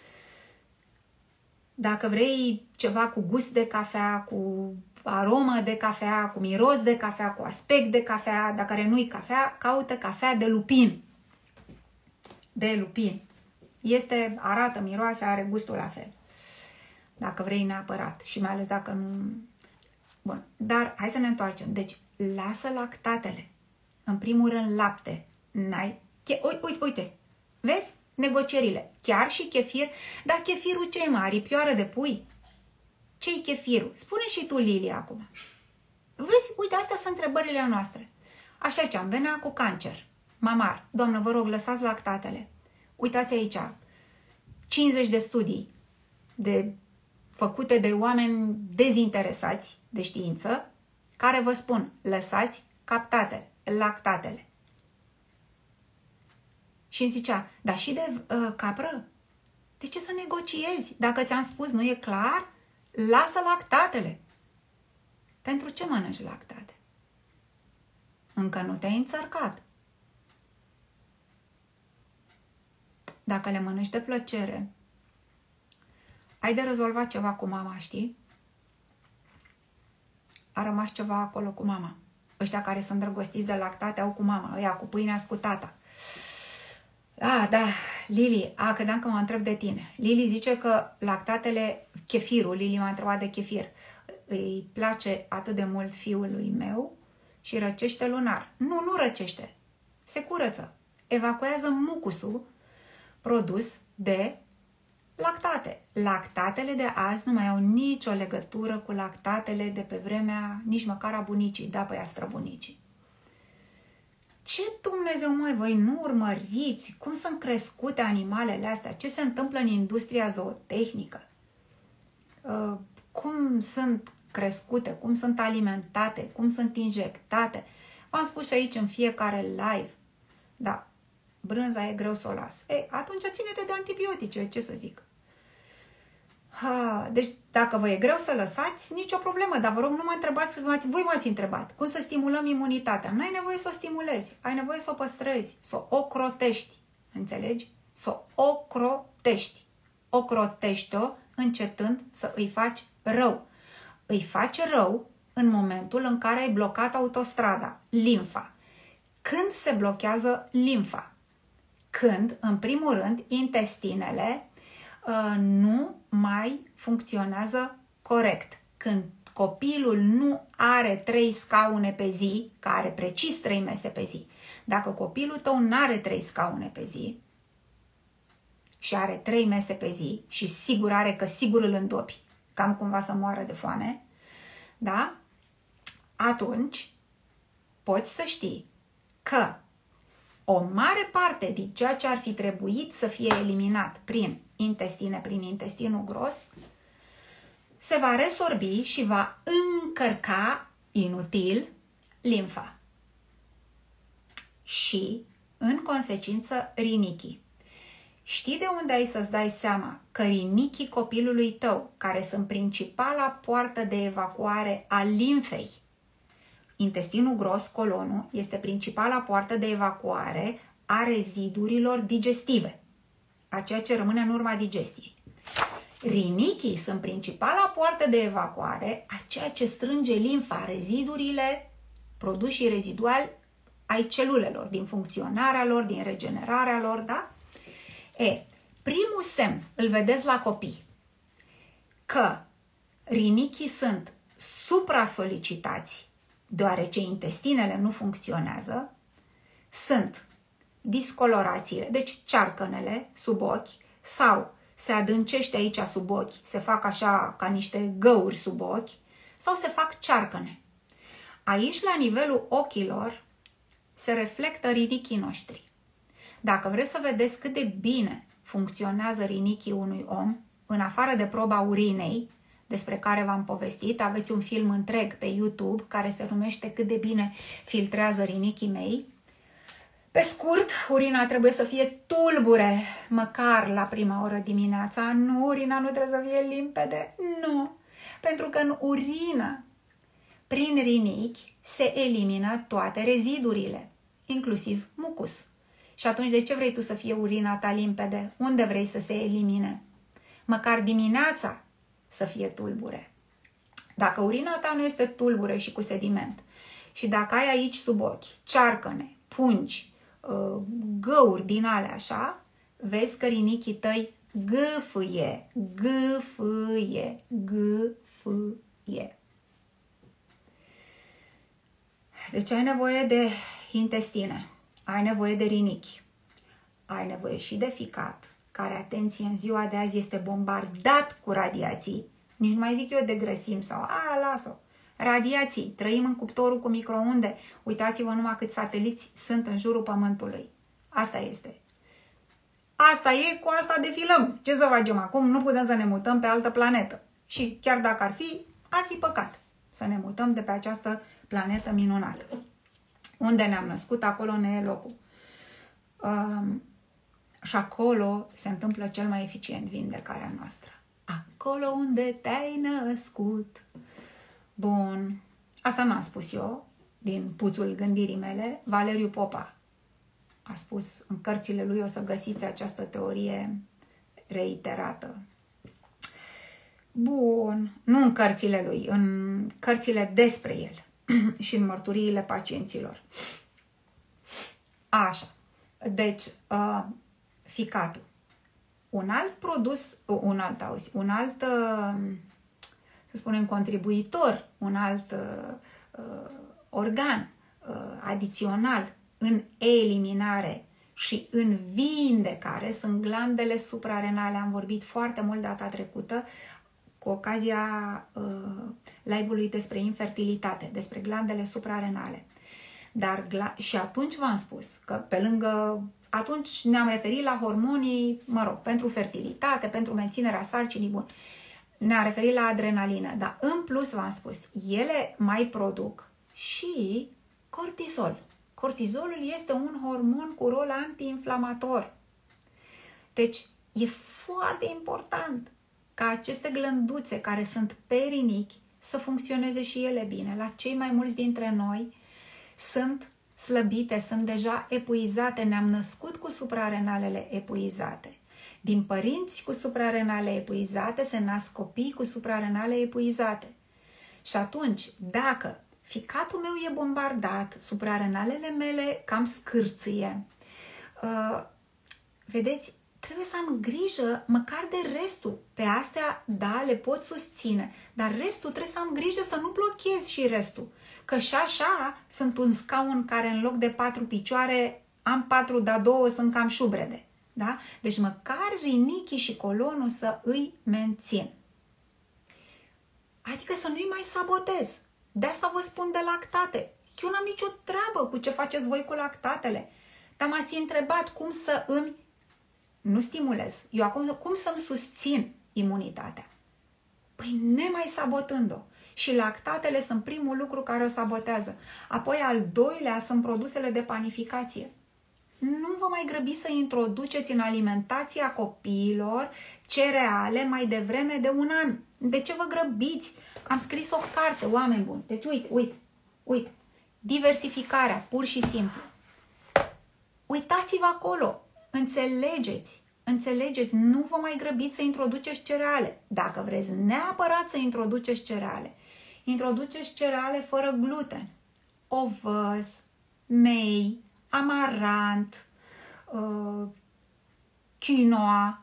Dacă vrei ceva cu gust de cafea, cu aromă de cafea, cu miros de cafea, cu aspect de cafea, dacă nu-i cafea, caută cafea de lupin. De lupin. Arată, miroase, are gustul la fel. Dacă vrei neapărat și mai ales dacă nu... Bun, dar hai să ne întoarcem. Deci, lasă lactatele. În primul rând, lapte. Uite, vezi? Negocierile. Chiar și chefir. Dar chefirul ce-i mă? Aripioară de pui? Ce-i chefirul? Spune și tu, Lili, acum. Vezi? Uite, astea sunt întrebările noastre. Așa ce am, venea cu cancer. Mamar, doamnă, vă rog, lăsați lactatele. Uitați aici. 50 de studii făcute de oameni dezinteresați de știință, care vă spun, lăsați lactatele. Și îmi zicea, dar și de capră? De ce să negociezi? Dacă ți-am spus, nu e clar? Lasă lactatele. Pentru ce mănânci lactate? Încă nu te-ai înțărcat. Dacă le mănânci de plăcere, ai de rezolvat ceva cu mama, știi? A rămas ceva acolo cu mama. Ăștia care sunt îndrăgostiți de lactate au cu mama, ăia cu pâinea cu tata. Da, Lili, credeam că mă întreb de tine. Lili zice că lactatele, chefirul, Lili m-a întrebat de chefir, îi place atât de mult fiului meu și răcește lunar. Nu răcește. Se curăță. Evacuează mucusul produs de lactate. Lactatele de azi nu mai au nicio legătură cu lactatele de pe vremea nici măcar a bunicii, pe a străbunicii. Ce Dumnezeu, mai voi nu urmăriți cum sunt crescute animalele astea? Ce se întâmplă în industria zootehnică? Cum sunt crescute? Cum sunt alimentate? Cum sunt injectate? V-am spus și aici în fiecare live. Da, brânza e greu să o las. Atunci ține-te de antibiotice, ce să zic. Deci dacă vă e greu să lăsați, nicio problemă, dar vă rog, nu mă întrebați, voi m-ați întrebat, cum să stimulăm imunitatea. Nu ai nevoie să o stimulezi, ai nevoie să o păstrezi, să o ocrotești, înțelegi? Să o ocrotești. Ocrotește-o încetând să îi faci rău. Îi faci rău în momentul în care ai blocat autostrada, limfa. Când se blochează limfa? Când, în primul rând, intestinele nu mai funcționează corect. Când copilul nu are 3 scaune pe zi, că are precis 3 mese pe zi, dacă copilul tău nu are 3 scaune pe zi și are 3 mese pe zi și sigur are că sigur îl îndopi, cam cumva să moară de foame, da? Atunci poți să știi că o mare parte din ceea ce ar fi trebuit să fie eliminat prin intestine, prin intestinul gros, se va resorbi și va încărca inutil limfa. Și În consecință, rinichii. Știi de unde ai să-ți dai seama că rinichii copilului tău, care sunt principala poartă de evacuare a limfei, intestinul gros, colonul, este principala poartă de evacuare a rezidurilor digestive, a ceea ce rămâne în urma digestiei. Rinichii sunt principala poartă de evacuare a ceea ce strânge limfa, rezidurile, produsii reziduali ai celulelor, din funcționarea lor, din regenerarea lor, da? Primul semn îl vedeți la copii, că rinichii sunt supra-solicitați, deoarece intestinele nu funcționează, sunt discolorațiile, deci cearcănele sub ochi, sau se adâncește aici sub ochi, se fac așa ca niște găuri sub ochi, sau se fac cearcăne. Aici, la nivelul ochilor, se reflectă rinichii noștri. Dacă vreți să vedeți cât de bine funcționează rinichii unui om, în afară de proba urinei, despre care v-am povestit, aveți un film întreg pe YouTube care se numește Cât de bine filtrează rinichii mei. Pe scurt, urina trebuie să fie tulbure, măcar la prima oră dimineața. Nu, urina nu trebuie să fie limpede. Nu, pentru că în urină, prin rinichi, se elimină toate rezidurile, inclusiv mucus. Și atunci de ce vrei tu să fie urina ta limpede? Unde vrei să se elimine? Măcar dimineața să fie tulbure. Dacă urina ta nu este tulbure și cu sediment și dacă ai aici sub ochi cearcăne, pungi, găuri din alea așa, vezi că rinichii tăi gâfâie, gâfâie, gâfâie. Deci ai nevoie de intestine, ai nevoie de rinichi, ai nevoie și de ficat, care, atenție, în ziua de azi este bombardat cu radiații. Nici nu mai zic eu de grăsimi sau, las-o. Radiații. Trăim în cuptorul cu microunde. Uitați-vă numai câți sateliți sunt în jurul Pământului. Asta este. Asta e, cu asta defilăm. Ce să facem acum? Nu putem să ne mutăm pe altă planetă. Și chiar dacă ar fi păcat să ne mutăm de pe această planetă minunată. Unde ne-am născut, acolo ne e locul. Și acolo se întâmplă cel mai eficient vindecarea noastră. Acolo unde te-ai născut. Bun. Asta n-am spus eu, din puțul gândirii mele. Valeriu Popa a spus în cărțile lui, o să găsiți această teorie reiterată. Bun. Nu în cărțile lui, în cărțile despre el și în mărturiile pacienților. Așa. Deci, ficatul. Un alt produs, să spunem, contribuitor, un alt organ adițional în eliminare și în vindecare sunt glandele suprarenale. Am vorbit foarte mult data trecută cu ocazia live-ului despre infertilitate, despre glandele suprarenale. Dar și atunci v-am spus că pe lângă, atunci ne-am referit la hormonii, pentru fertilitate, pentru menținerea sarcinii, bun. Ne-am referit la adrenalină, dar în plus v-am spus, ele mai produc și cortizol. Cortizolul este un hormon cu rol antiinflamator. Deci e foarte important ca aceste glânduțe care sunt pe rinichi să funcționeze și ele bine. La cei mai mulți dintre noi sunt slăbite, sunt deja epuizate, ne-am născut cu suprarenalele epuizate. Din părinți cu suprarenale epuizate se nasc copii cu suprarenale epuizate. Și atunci, dacă ficatul meu e bombardat, suprarenalele mele cam scârție, vedeți, trebuie să am grijă măcar de restul. Pe astea, da, le pot susține, dar restul trebuie să am grijă să nu blochez și restul. Că și așa sunt un scaun care în loc de 4 picioare am 4, dar 2 sunt cam șubrede. Da? Deci măcar rinichii și colonul să îi mențin. Adică să nu-i mai sabotez. De asta vă spun de lactate. Eu n-am nicio treabă cu ce faceți voi cu lactatele. Dar m-ați întrebat cum să îmi, nu stimulez, eu acum cum să-mi susțin imunitatea. Păi nemai sabotând-o. Și lactatele sunt primul lucru care o sabotează. Apoi al doilea sunt produsele de panificație. nu vă mai grăbiți să introduceți în alimentația copiilor cereale mai devreme de 1 an. De ce vă grăbiți? Am scris o carte, oameni buni. Deci uite. Diversificarea, pur și simplu. Uitați-vă acolo. Înțelegeți, nu vă mai grăbiți să introduceți cereale. Dacă vreți neapărat să introduceți cereale, introduceți cereale fără gluten. Ovăz, mei, amarant, quinoa,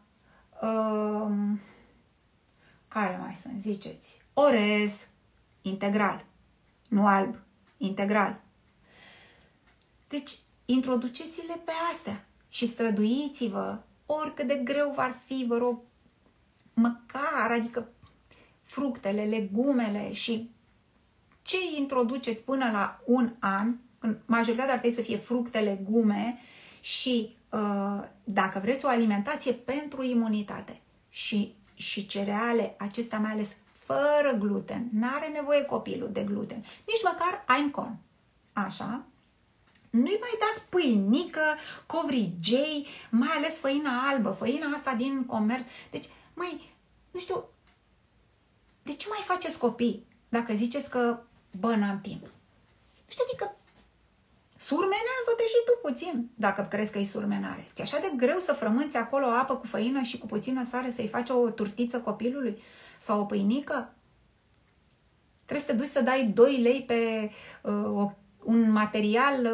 care mai sunt, ziceți? Orez, integral, nu alb, integral. Deci, introduceți-le pe astea și străduiți-vă, oricât de greu v-ar fi, vă rog, măcar, adică fructele, legumele și ce introduceți până la 1 an, când majoritatea ar trebui să fie fructe, legume și dacă vreți o alimentație pentru imunitate și cereale, acestea mai ales fără gluten, n-are nevoie copilul de gluten, nici măcar Einkorn, așa, nu-i mai dați pâinică, covrigei, mai ales făina albă, făina asta din comerț. Deci, nu știu, de ce mai faceți copii dacă ziceți că, n-am timp? Știu, adică, surmenează-te și tu puțin, dacă crezi că e surmenare. Ți-e așa de greu să frămânți acolo apă cu făină și cu puțină sare să-i faci o turtiță copilului? Sau o pâinică? Trebuie să te duci să dai 2 lei pe un material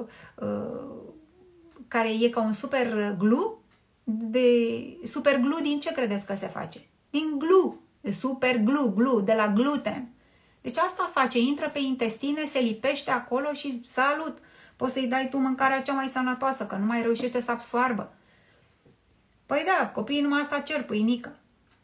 care e ca un super glue? Super glue din ce credeți că se face? Din glue, de super glue, de la gluten. Deci asta face, intră pe intestine, se lipește acolo și salut! Poți să-i dai tu mâncarea cea mai sănătoasă, că nu mai reușește să absoarbă. Păi da, copiii numai asta cer, pâinică.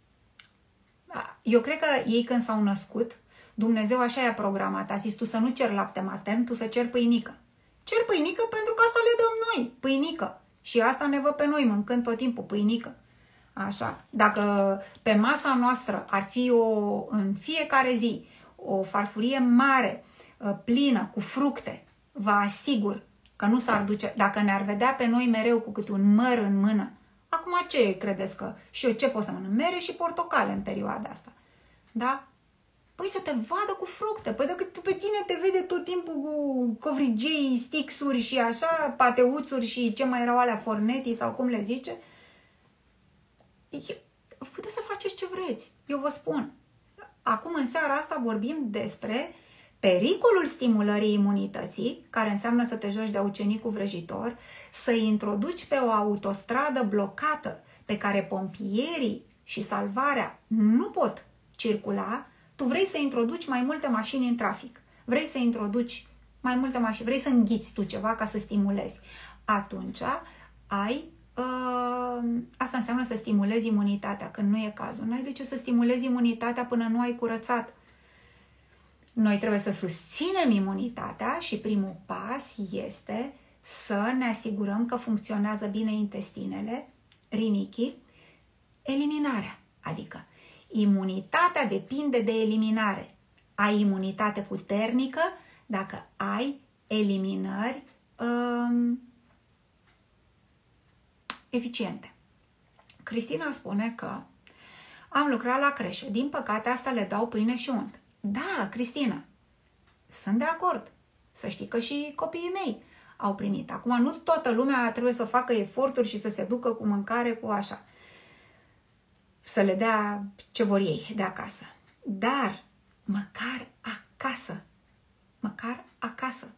Eu cred că ei când s-au născut, Dumnezeu așa i-a programat. A zis, tu să nu ceri lapte matern, tu să ceri pâinică. Cer pâinică pentru că asta le dăm noi, pâinică. Și asta ne văd pe noi, mâncând tot timpul pâinică. Așa. Dacă pe masa noastră ar fi în fiecare zi o farfurie mare, plină, cu fructe, vă asigur că nu s-ar duce, dacă ne-ar vedea pe noi mereu cu câte un măr în mână. Acum ce credeți că și eu ce pot să mănânc? Mere și portocale în perioada asta. Da? Păi să te vadă cu fructe. Păi dacă pe tine te vede tot timpul cu covrigei, stixuri și așa, pateuțuri și ce mai erau alea, fornetii sau cum le zice, puteți să faceți ce vreți. Eu vă spun. Acum, în seara asta, vorbim despre pericolul stimulării imunității, care înseamnă să te joci de ucenicul vrăjitor, să-i introduci pe o autostradă blocată pe care pompierii și salvarea nu pot circula. Tu vrei să introduci mai multe mașini în trafic, vrei să introduci mai multe mașini, vrei să înghiți tu ceva ca să stimulezi. Atunci asta înseamnă să stimulezi imunitatea, când nu e cazul. N-ai de ce să stimulezi imunitatea până nu ai curățat. Noi trebuie să susținem imunitatea și primul pas este să ne asigurăm că funcționează bine intestinele, rinichii, eliminarea, adică imunitatea depinde de eliminare. Ai imunitate puternică dacă ai eliminări eficiente. Cristina spune că am lucrat la creșă. Din păcate, asta le dau pâine și unt. Da, Cristina, sunt de acord. Să știi că și copiii mei au primit. Acum, nu toată lumea trebuie să facă eforturi și să se ducă cu mâncare, cu așa. Să le dea ce vor ei de acasă. Dar, măcar acasă. Măcar acasă.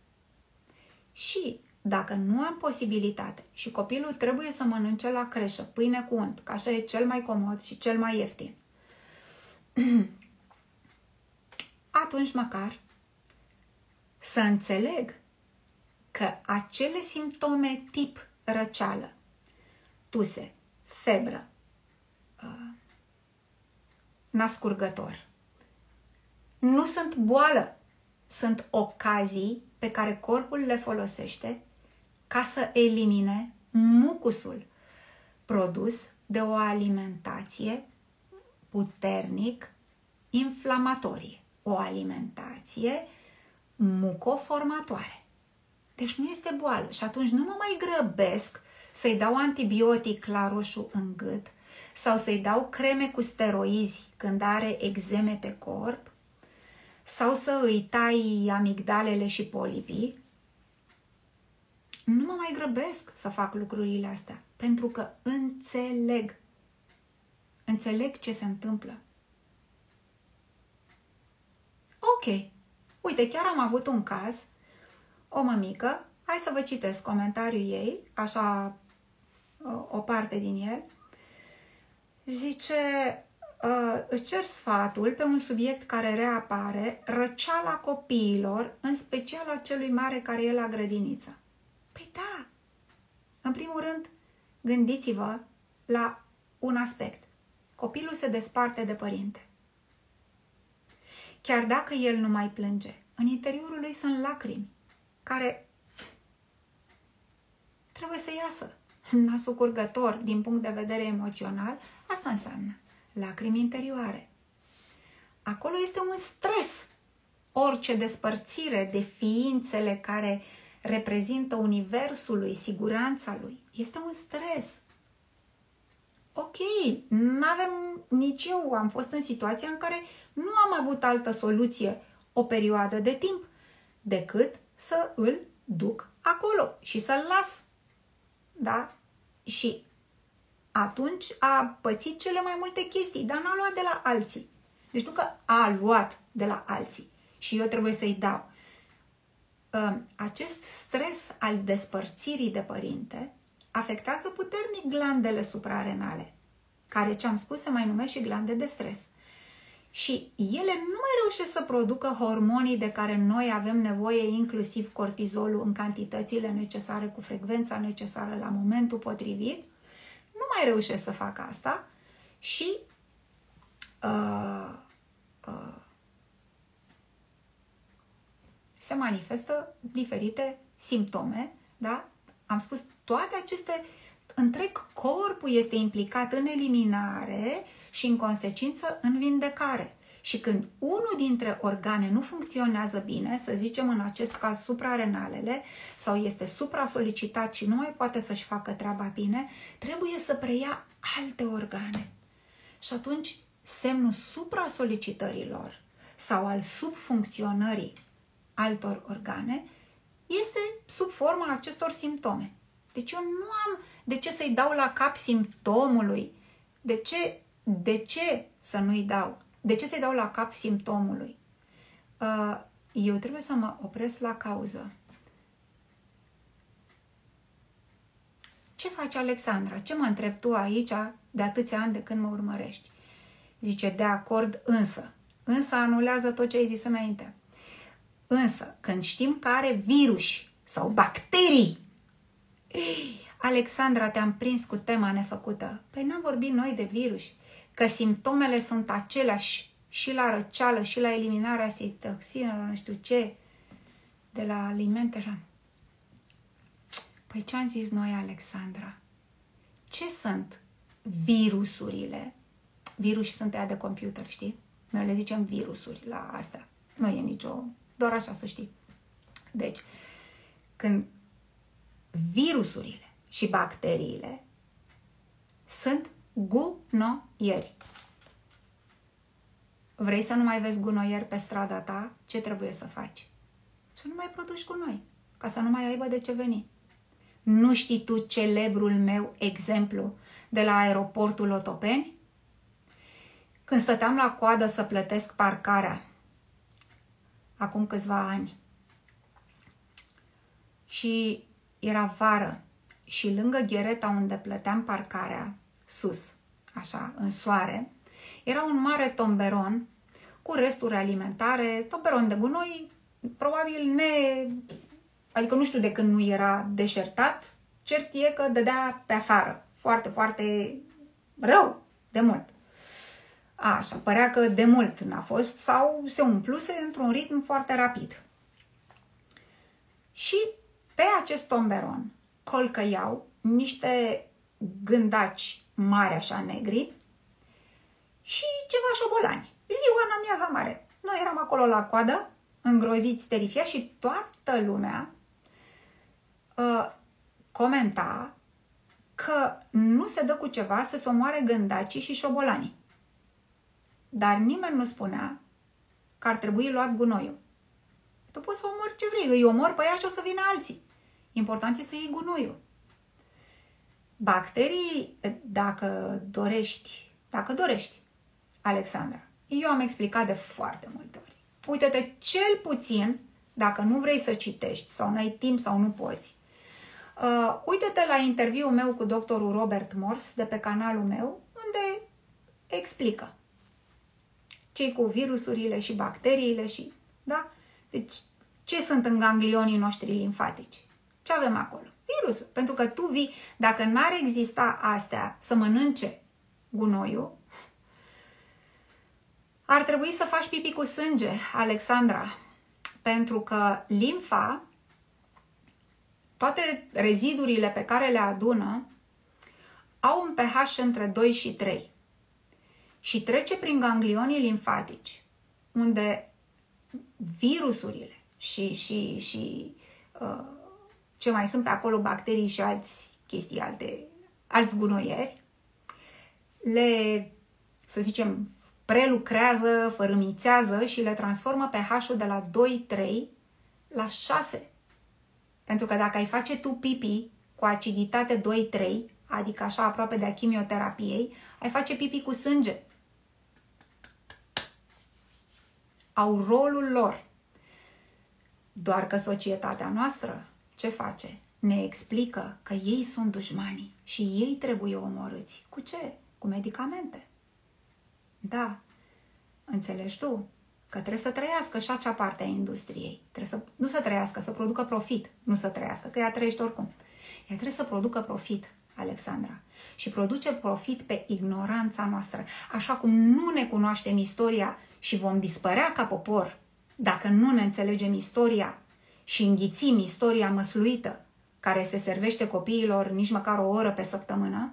Și dacă nu am posibilitate și copilul trebuie să mănânce la creșă pâine cu unt, că așa e cel mai comod și cel mai ieftin, atunci măcar să înțeleg că acele simptome tip răceală, tuse, febră, nas scurgător, nu sunt boală, sunt ocazii pe care corpul le folosește ca să elimine mucusul produs de o alimentație puternic inflamatorie, o alimentație mucoformatoare. Deci nu este boală. Și atunci nu mă mai grăbesc să-i dau antibiotic la roșu în gât sau să-i dau creme cu steroizi când are eczeme pe corp sau să îi tai amigdalele și polipii. Nu mă mai grăbesc să fac lucrurile astea, pentru că înțeleg. Înțeleg ce se întâmplă. Ok. Uite, chiar am avut un caz, o mămică, hai să vă citesc comentariul ei, așa o parte din el. Zice, îți cer sfatul pe un subiect care reapare, răceala copiilor, în special a celui mare care e la grădiniță. Păi da, în primul rând, gândiți-vă la un aspect. Copilul se desparte de părinte. Chiar dacă el nu mai plânge, în interiorul lui sunt lacrimi care trebuie să iasă. Nasul curgător, din punct de vedere emoțional, asta înseamnă lacrimi interioare. Acolo este un stres. Orice despărțire de ființele care reprezintă universul lui, siguranța lui, este un stres. Ok, n-avem, nici eu am fost în situația în care nu am avut altă soluție o perioadă de timp decât să îl duc acolo și să-l las. Da? Și atunci a pățit cele mai multe chestii, dar n-a luat de la alții. Deci nu că a luat de la alții și eu trebuie să-i dau. Acest stres al despărțirii de părinte afectează puternic glandele suprarenale, care, ce am spus, se mai numesc și glande de stres. Și ele nu mai reușesc să producă hormonii de care noi avem nevoie, inclusiv cortizolul, în cantitățile necesare, cu frecvența necesară la momentul potrivit. Nu mai reușesc să facă asta și se manifestă diferite simptome, da? Am spus, toate aceste, întreg corpul este implicat în eliminare și în consecință în vindecare. Și când unul dintre organe nu funcționează bine, să zicem în acest caz suprarenalele, sau este supra-solicitat și nu mai poate să-și facă treaba bine, trebuie să preia alte organe. Și atunci semnul supra-solicitărilor sau al subfuncționării altor organe este sub forma acestor simptome. Deci eu nu am de ce să-i dau la cap simptomului. De ce să nu-i dau? De ce să-i dau la cap simptomului? Eu trebuie să mă opresc la cauză. Ce faci, Alexandra? Ce mă întrebi tu aici de atâția ani de când mă urmărești? Zice, de acord, însă. Însă anulează tot ce ai zis înainte. Însă, când știm că are virus sau bacterii, Alexandra, te-am prins cu tema nefăcută. Păi n-am vorbit noi de virus, că simptomele sunt aceleași și la răceală și la eliminarea toxinelor, nu știu ce, de la alimente. Păi ce am zis noi, Alexandra? Ce sunt virusurile? Virus sunt aia de computer, știi? Noi le zicem virusuri la astea. Nu e nicio... Doar așa să știi. Deci, când virusurile și bacteriile sunt gunoieri. Vrei să nu mai vezi gunoieri pe strada ta? Ce trebuie să faci? Să nu mai produci gunoi, ca să nu mai aibă de ce veni. Nu știi tu celebrul meu exemplu de la aeroportul Otopeni? Când stăteam la coadă să plătesc parcarea, acum câțiva ani, și era vară și lângă ghereta unde plăteam parcarea, sus, așa, în soare, era un mare tomberon cu resturi alimentare, tomberon de gunoi, probabil adică nu știu de când nu era deșertat, cert e că dădea pe afară, foarte, foarte rău, de mult. Așa, părea că de mult n-a fost sau se umpluse într-un ritm foarte rapid. Și pe acest tomberon colcăiau niște gândaci mari așa negri și ceva șobolani. Ziua în amiaza mare. Noi eram acolo la coadă, îngroziți, terifiați și toată lumea comenta că nu se dă cu ceva să se omoare gândacii și șobolanii. Dar nimeni nu spunea că ar trebui luat gunoiul. Tu poți să omori ce vrei, îi omori pe ea și o să vină alții. Important e să iei gunoiul. Bacterii, dacă dorești, Alexandra, eu am explicat de foarte multe ori. Uite-te cel puțin, dacă nu vrei să citești sau n-ai timp sau nu poți, uite-te la interviul meu cu doctorul Robert Morse de pe canalul meu, unde explică ce cu virusurile și bacteriile și, da? Deci, ce sunt în ganglionii noștri limfatici? Ce avem acolo? Virusul. Pentru că tu vii, dacă n-ar exista astea să mănânce gunoiul, ar trebui să faci pipi cu sânge, Alexandra. Pentru că limfa, toate rezidurile pe care le adună, au un pH între 2 și 3. Și trece prin ganglionii limfatici, unde virusurile și ce mai sunt pe acolo, bacterii și alți chestii, alți gunoieri, le, să zicem, prelucrează, fărâmițează și le transformă pH-ul de la 2-3 la 6. Pentru că dacă ai face tu pipi cu aciditate 2-3, adică așa aproape de a chimioterapiei, ai face pipi cu sânge. Au rolul lor. Doar că societatea noastră ce face? Ne explică că ei sunt dușmanii și ei trebuie omorâți. Cu ce? Cu medicamente. Da. Înțelegi tu? Că trebuie să trăiască și acea parte a industriei. Nu să trăiască, să producă profit. Nu să trăiască, că ea trăiește oricum. Ea trebuie să producă profit, Alexandra. Și produce profit pe ignoranța noastră. Așa cum nu ne cunoaștem istoria și vom dispărea ca popor dacă nu ne înțelegem istoria și înghițim istoria măsluită care se servește copiilor nici măcar o oră pe săptămână,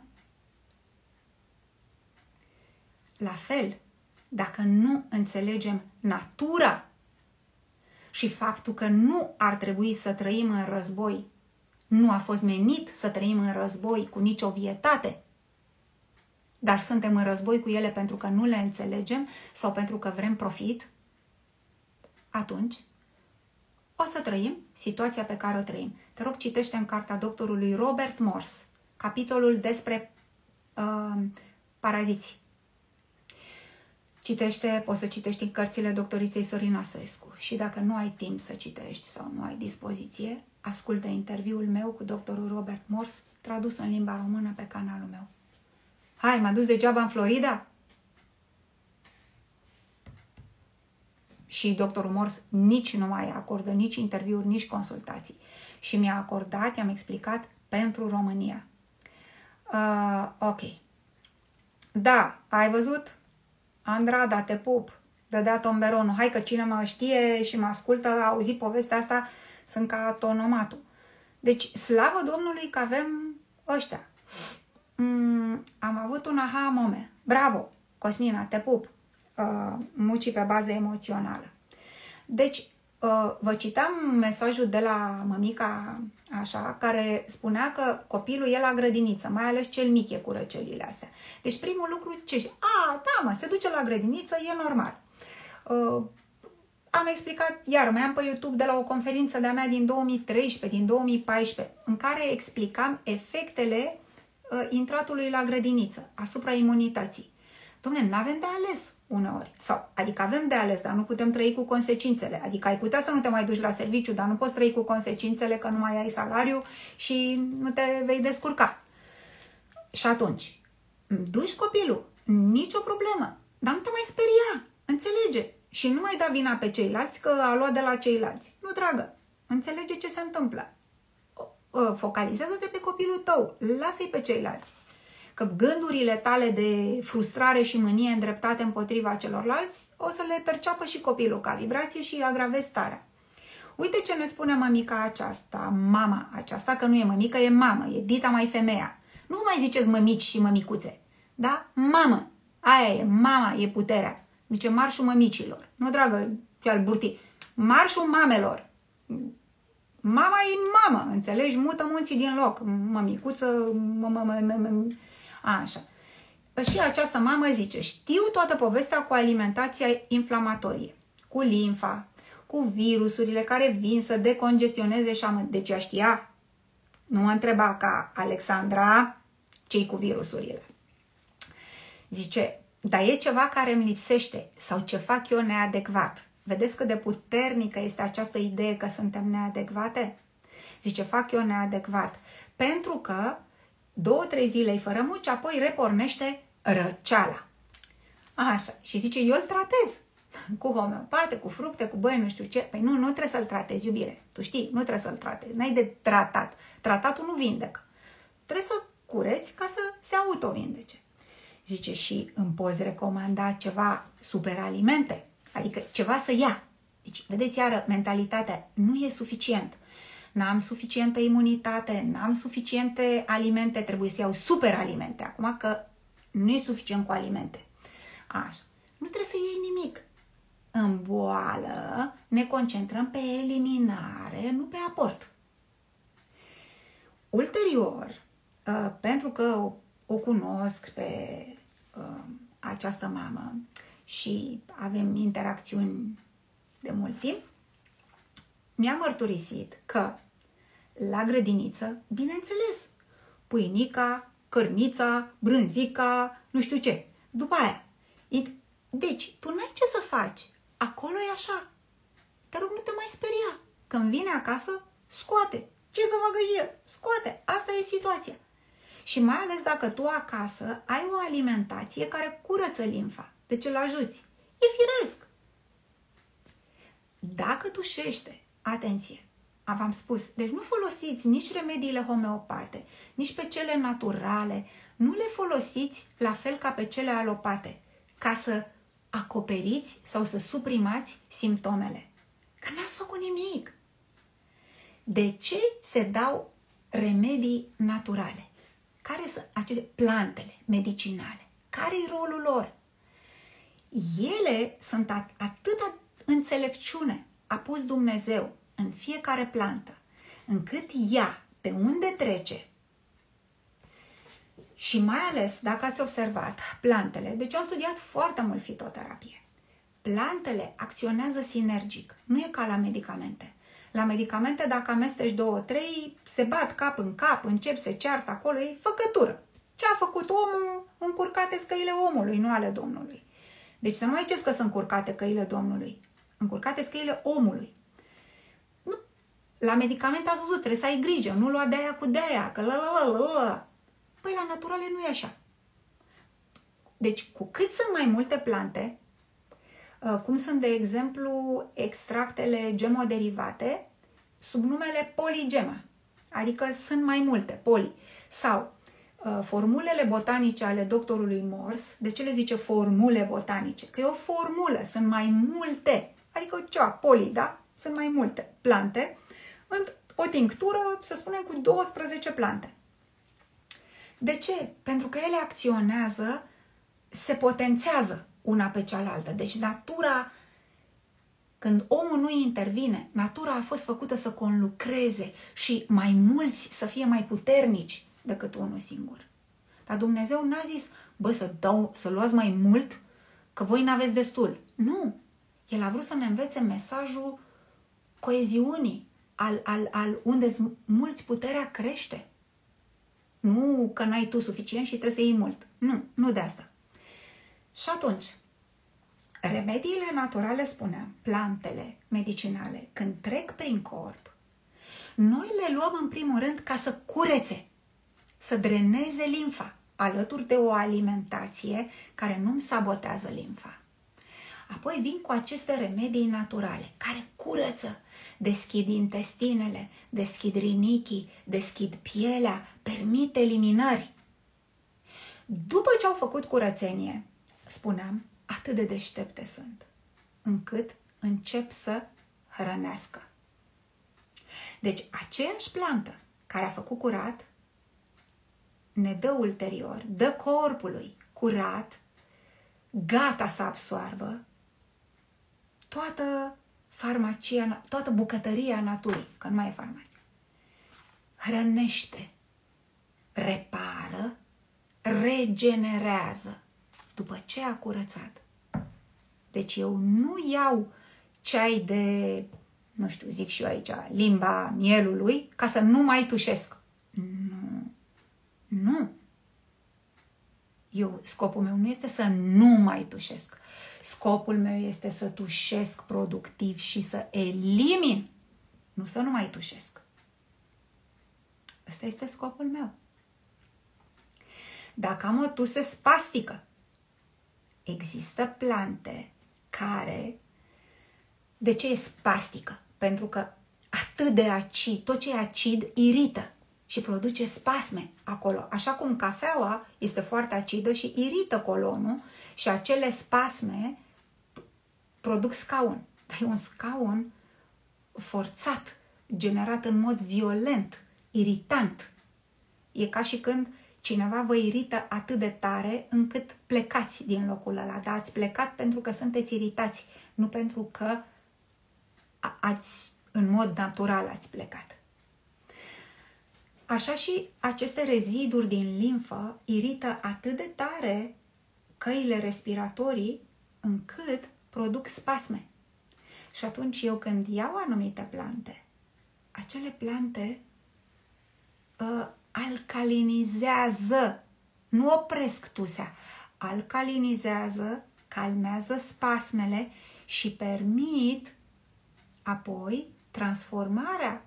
la fel, dacă nu înțelegem natura și faptul că nu ar trebui să trăim în război, nu a fost menit să trăim în război cu nicio vietate, dar suntem în război cu ele pentru că nu le înțelegem sau pentru că vrem profit, atunci o să trăim situația pe care o trăim. Te rog, citește în cartea doctorului Robert Morse, capitolul despre paraziți. Citește, poți să citești în cărțile doctoriței Sorina Soescu și dacă nu ai timp să citești sau nu ai dispoziție, ascultă interviul meu cu doctorul Robert Morse, tradus în limba română pe canalul meu. Hai, m-a dus degeaba în Florida? Și doctorul Morse nici nu mai acordă nici interviuri, nici consultații. Și mi-a acordat, i-am explicat, pentru România. Ok. Da, ai văzut? Andrada, te pup. Dădea tomberonul. Hai că cine mă știe și mă ascultă, a auzit povestea asta, sunt ca tonomatul. Deci, slavă Domnului că avem ăștia. Am avut un aha moment. Bravo, Cosmina, te pup. Mucii pe bază emoțională. Deci, vă citam mesajul de la mămica, așa, care spunea că copilul e la grădiniță, mai ales cel mic e cu răcelile astea. Deci, primul lucru, da, se duce la grădiniță, e normal. Am explicat, iar mai am pe YouTube de la o conferință de-a mea din 2013, din 2014, în care explicam efectele intratului la grădiniță asupra imunității. Dom'le, n-avem de ales uneori. Adică avem de ales, dar nu putem trăi cu consecințele. Adică ai putea să nu te mai duci la serviciu, dar nu poți trăi cu consecințele că nu mai ai salariu și nu te vei descurca. Și atunci, duci copilul, nicio problemă, dar nu te mai speria, înțelege. Și nu mai da vina pe ceilalți că a luat de la ceilalți. Nu, dragă, înțelege ce se întâmplă. Focalizează-te pe copilul tău, lasă-i pe ceilalți. Că gândurile tale de frustrare și mânie îndreptate împotriva celorlalți o să le perceapă și copilul ca vibrație și agravezi starea. Uite ce ne spune mămica aceasta, mama aceasta, că nu e mămică, e mamă, e dita mai femeia. Nu mai ziceți mămici și mămicuțe, da? Mamă, aia e, mama e puterea. Zice marșul mămicilor. Nu, dragă, chiar burti. Marșul mamelor. Mama e mamă, înțelegi? Mută munții din loc. Mămicuță, așa. Și această mamă zice, știu toată povestea cu alimentația inflamatorie, cu limfa, cu virusurile care vin să decongestioneze și deci ea știa. Nu mă întreba ca Alexandra ce-i cu virusurile. Zice, dar e ceva care îmi lipsește sau ce fac eu neadecvat. Vedeți cât de puternică este această idee că suntem neadecvate? Zice, fac eu neadecvat. Pentru că 2-3 zile îi fără muci, apoi repornește răceala. Așa. Și zice, eu îl tratez cu homeopate, cu fructe, cu băi, nu știu ce. Păi nu trebuie să-l tratezi, iubire. Tu știi, nu trebuie să-l tratezi. N-ai de tratat. Tratatul nu vindecă. Trebuie să cureți ca să se autovindece. Zice, și îmi poți recomanda ceva superalimente, adică ceva să ia. Deci, vedeți, iară, mentalitatea nu e suficient. N-am suficientă imunitate, n-am suficiente alimente, trebuie să iau superalimente. Acum că nu e suficient cu alimente. Așa. Nu trebuie să iei nimic. În boală ne concentrăm pe eliminare, nu pe aport. Ulterior, pentru că o cunosc pe această mamă și avem interacțiuni de mult timp, mi-a mărturisit că la grădiniță, bineînțeles, pâinica, cărnița, brânzica, nu știu ce. După aia, deci, tu n-ai ce să faci. Acolo e așa. Te rog, nu te mai speria. Când vine acasă, scoate. Ce să facă și el? Scoate. Asta e situația. Și mai ales dacă tu acasă ai o alimentație care curăță limfa. Deci îl ajuți. E firesc. Dacă tușește, atenție, v-am spus, deci nu folosiți nici remediile homeopate, nici pe cele naturale, nu le folosiți la fel ca pe cele alopate, ca să acoperiți sau să suprimați simptomele. Că n-ați făcut nimic. De ce se dau remedii naturale? Care sunt aceste plantele medicinale? Care-i rolul lor? Ele sunt atâta înțelepciune a pus Dumnezeu în fiecare plantă, încât ea, pe unde trece, și mai ales, dacă ați observat, plantele, deci eu am studiat foarte mult fitoterapie, plantele acționează sinergic, nu e ca la medicamente. La medicamente, dacă amesteci 2-3, se bat cap în cap, încep, se ceartă acolo, e făcătură. Ce a făcut omul? Încurcate scăile omului, nu ale Domnului. Deci să nu mai ziceți că sunt încurcate căile Domnului. Încurcate scăile omului. Nu. La medicamente ați văzut, trebuie să ai grijă, nu lua de-aia cu de-aia, că Păi la naturale nu e așa. Deci cu cât sunt mai multe plante, cum sunt de exemplu extractele gemoderivate, sub numele poligema, adică sunt mai multe, poli, sau formulele botanice ale doctorului Morse. De ce le zice formule botanice? Că e o formulă, sunt mai multe, adică ceva, poli, da? Sunt mai multe plante, în o tinctură, să spunem, cu 12 plante. De ce? Pentru că ele acționează, se potențează una pe cealaltă. Deci natura, când omul nu intervine, natura a fost făcută să conlucreze și mai mulți să fie mai puternici decât unul singur. Dar Dumnezeu n-a zis, bă, să luați mai mult, că voi n-aveți destul. Nu! El a vrut să ne învețe mesajul coeziunii, al unde mulți puterea crește. Nu că n-ai tu suficient și trebuie să iei mult. Nu, nu de asta. Și atunci, remediile naturale, spuneam, plantele medicinale, când trec prin corp, noi le luăm în primul rând ca să curețe, să dreneze limfa, alături de o alimentație care nu-mi sabotează limfa. Apoi vin cu aceste remedii naturale, care curăță, deschid intestinele, deschid rinichii, deschid pielea, permit eliminări. După ce au făcut curățenie, spuneam, atât de deștepte sunt, încât încep să hrănească. Deci, aceeași plantă care a făcut curat, ne dă ulterior, dă corpului curat, gata să absoarbă toată farmacia, toată bucătăria naturii, că nu mai e farmacia. Hrănește, repară, regenerează după ce a curățat. Deci eu nu iau ceai de, nu știu, zic și eu aici, limba mielului, ca să nu mai tușesc. Nu. Nu. Scopul meu nu este să nu mai tușesc. Scopul meu este să tușesc productiv și să elimin, nu să nu mai tușesc. Ăsta este scopul meu. Dacă am o tuse spastică, există plante care... De ce e spastică? Pentru că atât de acid, tot ce e acid irită și produce spasme acolo. Așa cum cafeaua este foarte acidă și irită colonul și acele spasme produc scaun. Dar e un scaun forțat, generat în mod violent, iritant. E ca și când cineva vă irită atât de tare încât plecați din locul ăla. Dar ați plecat pentru că sunteți iritați, nu pentru că în mod natural ați plecat. Așa și aceste reziduri din limfă irită atât de tare căile respiratorii încât produc spasme. Și atunci eu când iau anumite plante, acele plante alcalinizează, nu opresc tusea, alcalinizează, calmează spasmele și permit apoi transformarea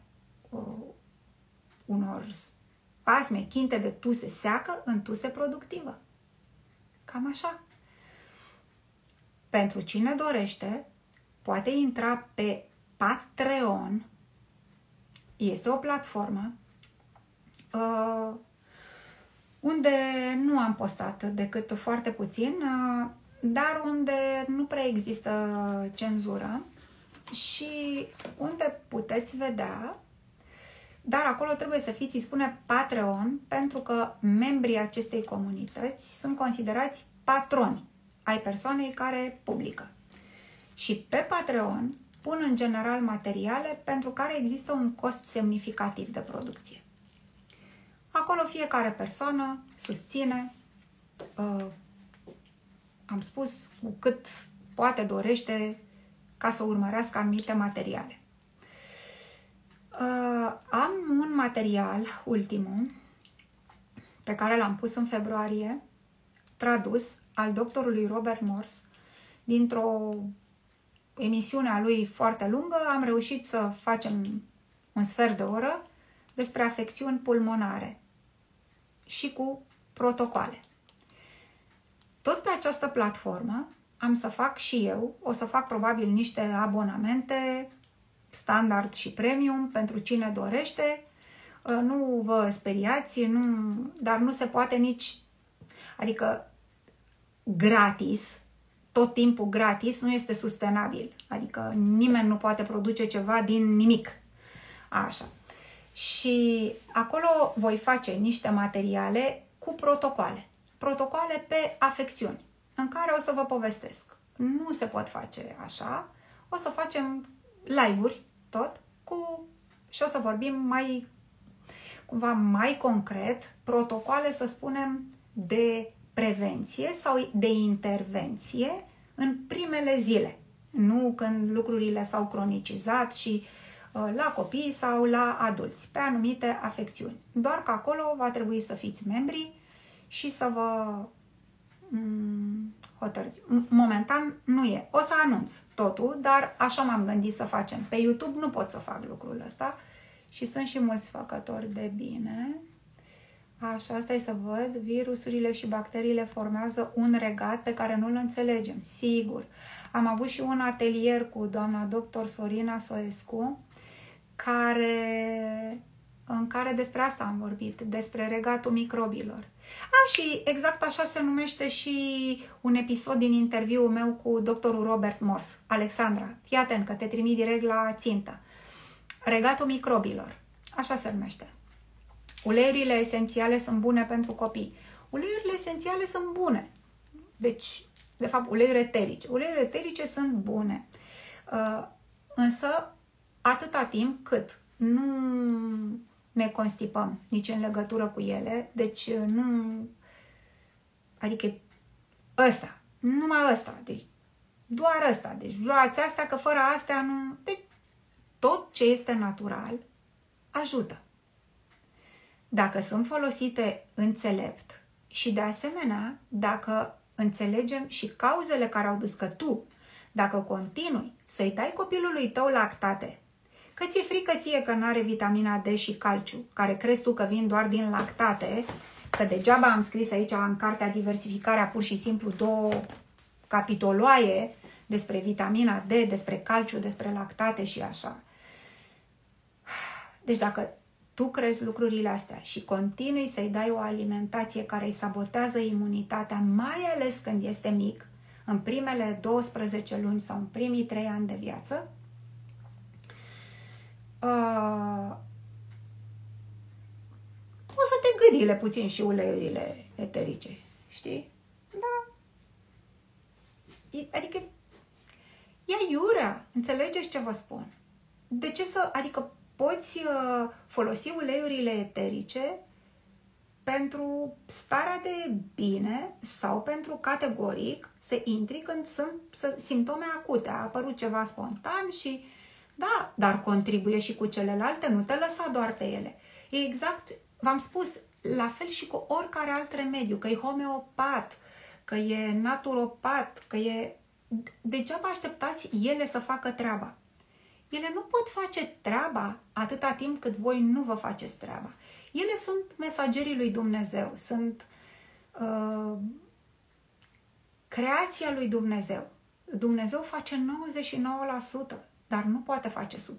unor spasme, chinte de tuse seacă în tuse productivă. Cam așa. Pentru cine dorește, poate intra pe Patreon. Este o platformă unde nu am postat decât foarte puțin, dar unde nu prea există cenzură și unde puteți vedea, dar acolo trebuie să fiți, îi spune Patreon, pentru că membrii acestei comunități sunt considerați patroni ai persoanei care publică. Și pe Patreon pun în general materiale pentru care există un cost semnificativ de producție. Acolo fiecare persoană susține, am spus, cu cât poate dorește ca să urmărească anumite materiale. Am un material, ultimul, pe care l-am pus în februarie, tradus, al doctorului Robert Morse, dintr-o emisiune a lui foarte lungă, am reușit să facem un sfert de oră despre afecțiuni pulmonare și cu protocoale. Tot pe această platformă am să fac și eu, o să fac probabil niște abonamente standard și premium pentru cine dorește. Nu vă speriați, dar nu se poate nici, adică gratis, tot timpul gratis nu este sustenabil. Adică nimeni nu poate produce ceva din nimic. Așa. Și acolo voi face niște materiale cu protocoale. Protocoale pe afecțiuni, în care o să vă povestesc. Nu se pot face așa. O să facem live-uri tot și o să vorbim mai concret, protocoale, să spunem, de prevenție sau de intervenție în primele zile. Nu când lucrurile s-au cronicizat și la copii sau la adulți, pe anumite afecțiuni. Doar că acolo va trebui să fiți membri și să vă hotărâți. Momentan nu e. O să anunț totul, dar așa m-am gândit să facem. Pe YouTube nu pot să fac lucrul ăsta și sunt și mulți făcători de bine. Așa, asta e să văd. Virusurile și bacteriile formează un regat pe care nu-l înțelegem. Sigur. Am avut și un atelier cu doamna doctor Sorina Soescu, în care despre asta am vorbit, despre regatul microbilor. Și exact așa se numește și un episod din interviul meu cu doctorul Robert Morse. Alexandra, fii atent că te trimit direct la țintă. Regatul microbilor. Așa se numește. Uleiurile esențiale sunt bune pentru copii. Uleiurile esențiale sunt bune. Deci, de fapt, uleiuri eterice. Uleiurile eterice sunt bune. însă atâta timp cât nu ne constipăm nici în legătură cu ele, deci nu... Adică ăsta, numai ăsta, deci doar ăsta, deci luați asta că fără astea nu... Deci tot ce este natural ajută. Dacă sunt folosite înțelept și de asemenea, dacă înțelegem și cauzele care au dus că tu, dacă continui să-i dai copilului tău lactate, că ți-e frică ție că n-are vitamina D și calciu, care crezi tu că vin doar din lactate, că degeaba am scris aici în cartea Diversificarea pur și simplu 2 capitoloaie despre vitamina D, despre calciu, despre lactate și așa. Deci dacă tu crezi lucrurile astea și continui să-i dai o alimentație care îi sabotează imunitatea, mai ales când este mic, în primele 12 luni sau în primii 3 ani de viață, o să te gâdile puțin și uleiurile eterice, știi? Da. Adică e iurea, înțelegeți ce vă spun? De ce să, adică poți folosi uleiurile eterice pentru starea de bine sau pentru categoric să intri când sunt simptome acute. A apărut ceva spontan și da, dar contribuie și cu celelalte, nu te lăsa doar pe ele. E exact, v-am spus, la fel și cu oricare alt remediu, că e homeopat, că e naturopat, că e... Degeaba așteptați ele să facă treaba. Ele nu pot face treaba atâta timp cât voi nu vă faceți treaba. Ele sunt mesagerii lui Dumnezeu, sunt creația lui Dumnezeu. Dumnezeu face 99%, dar nu poate face 100%.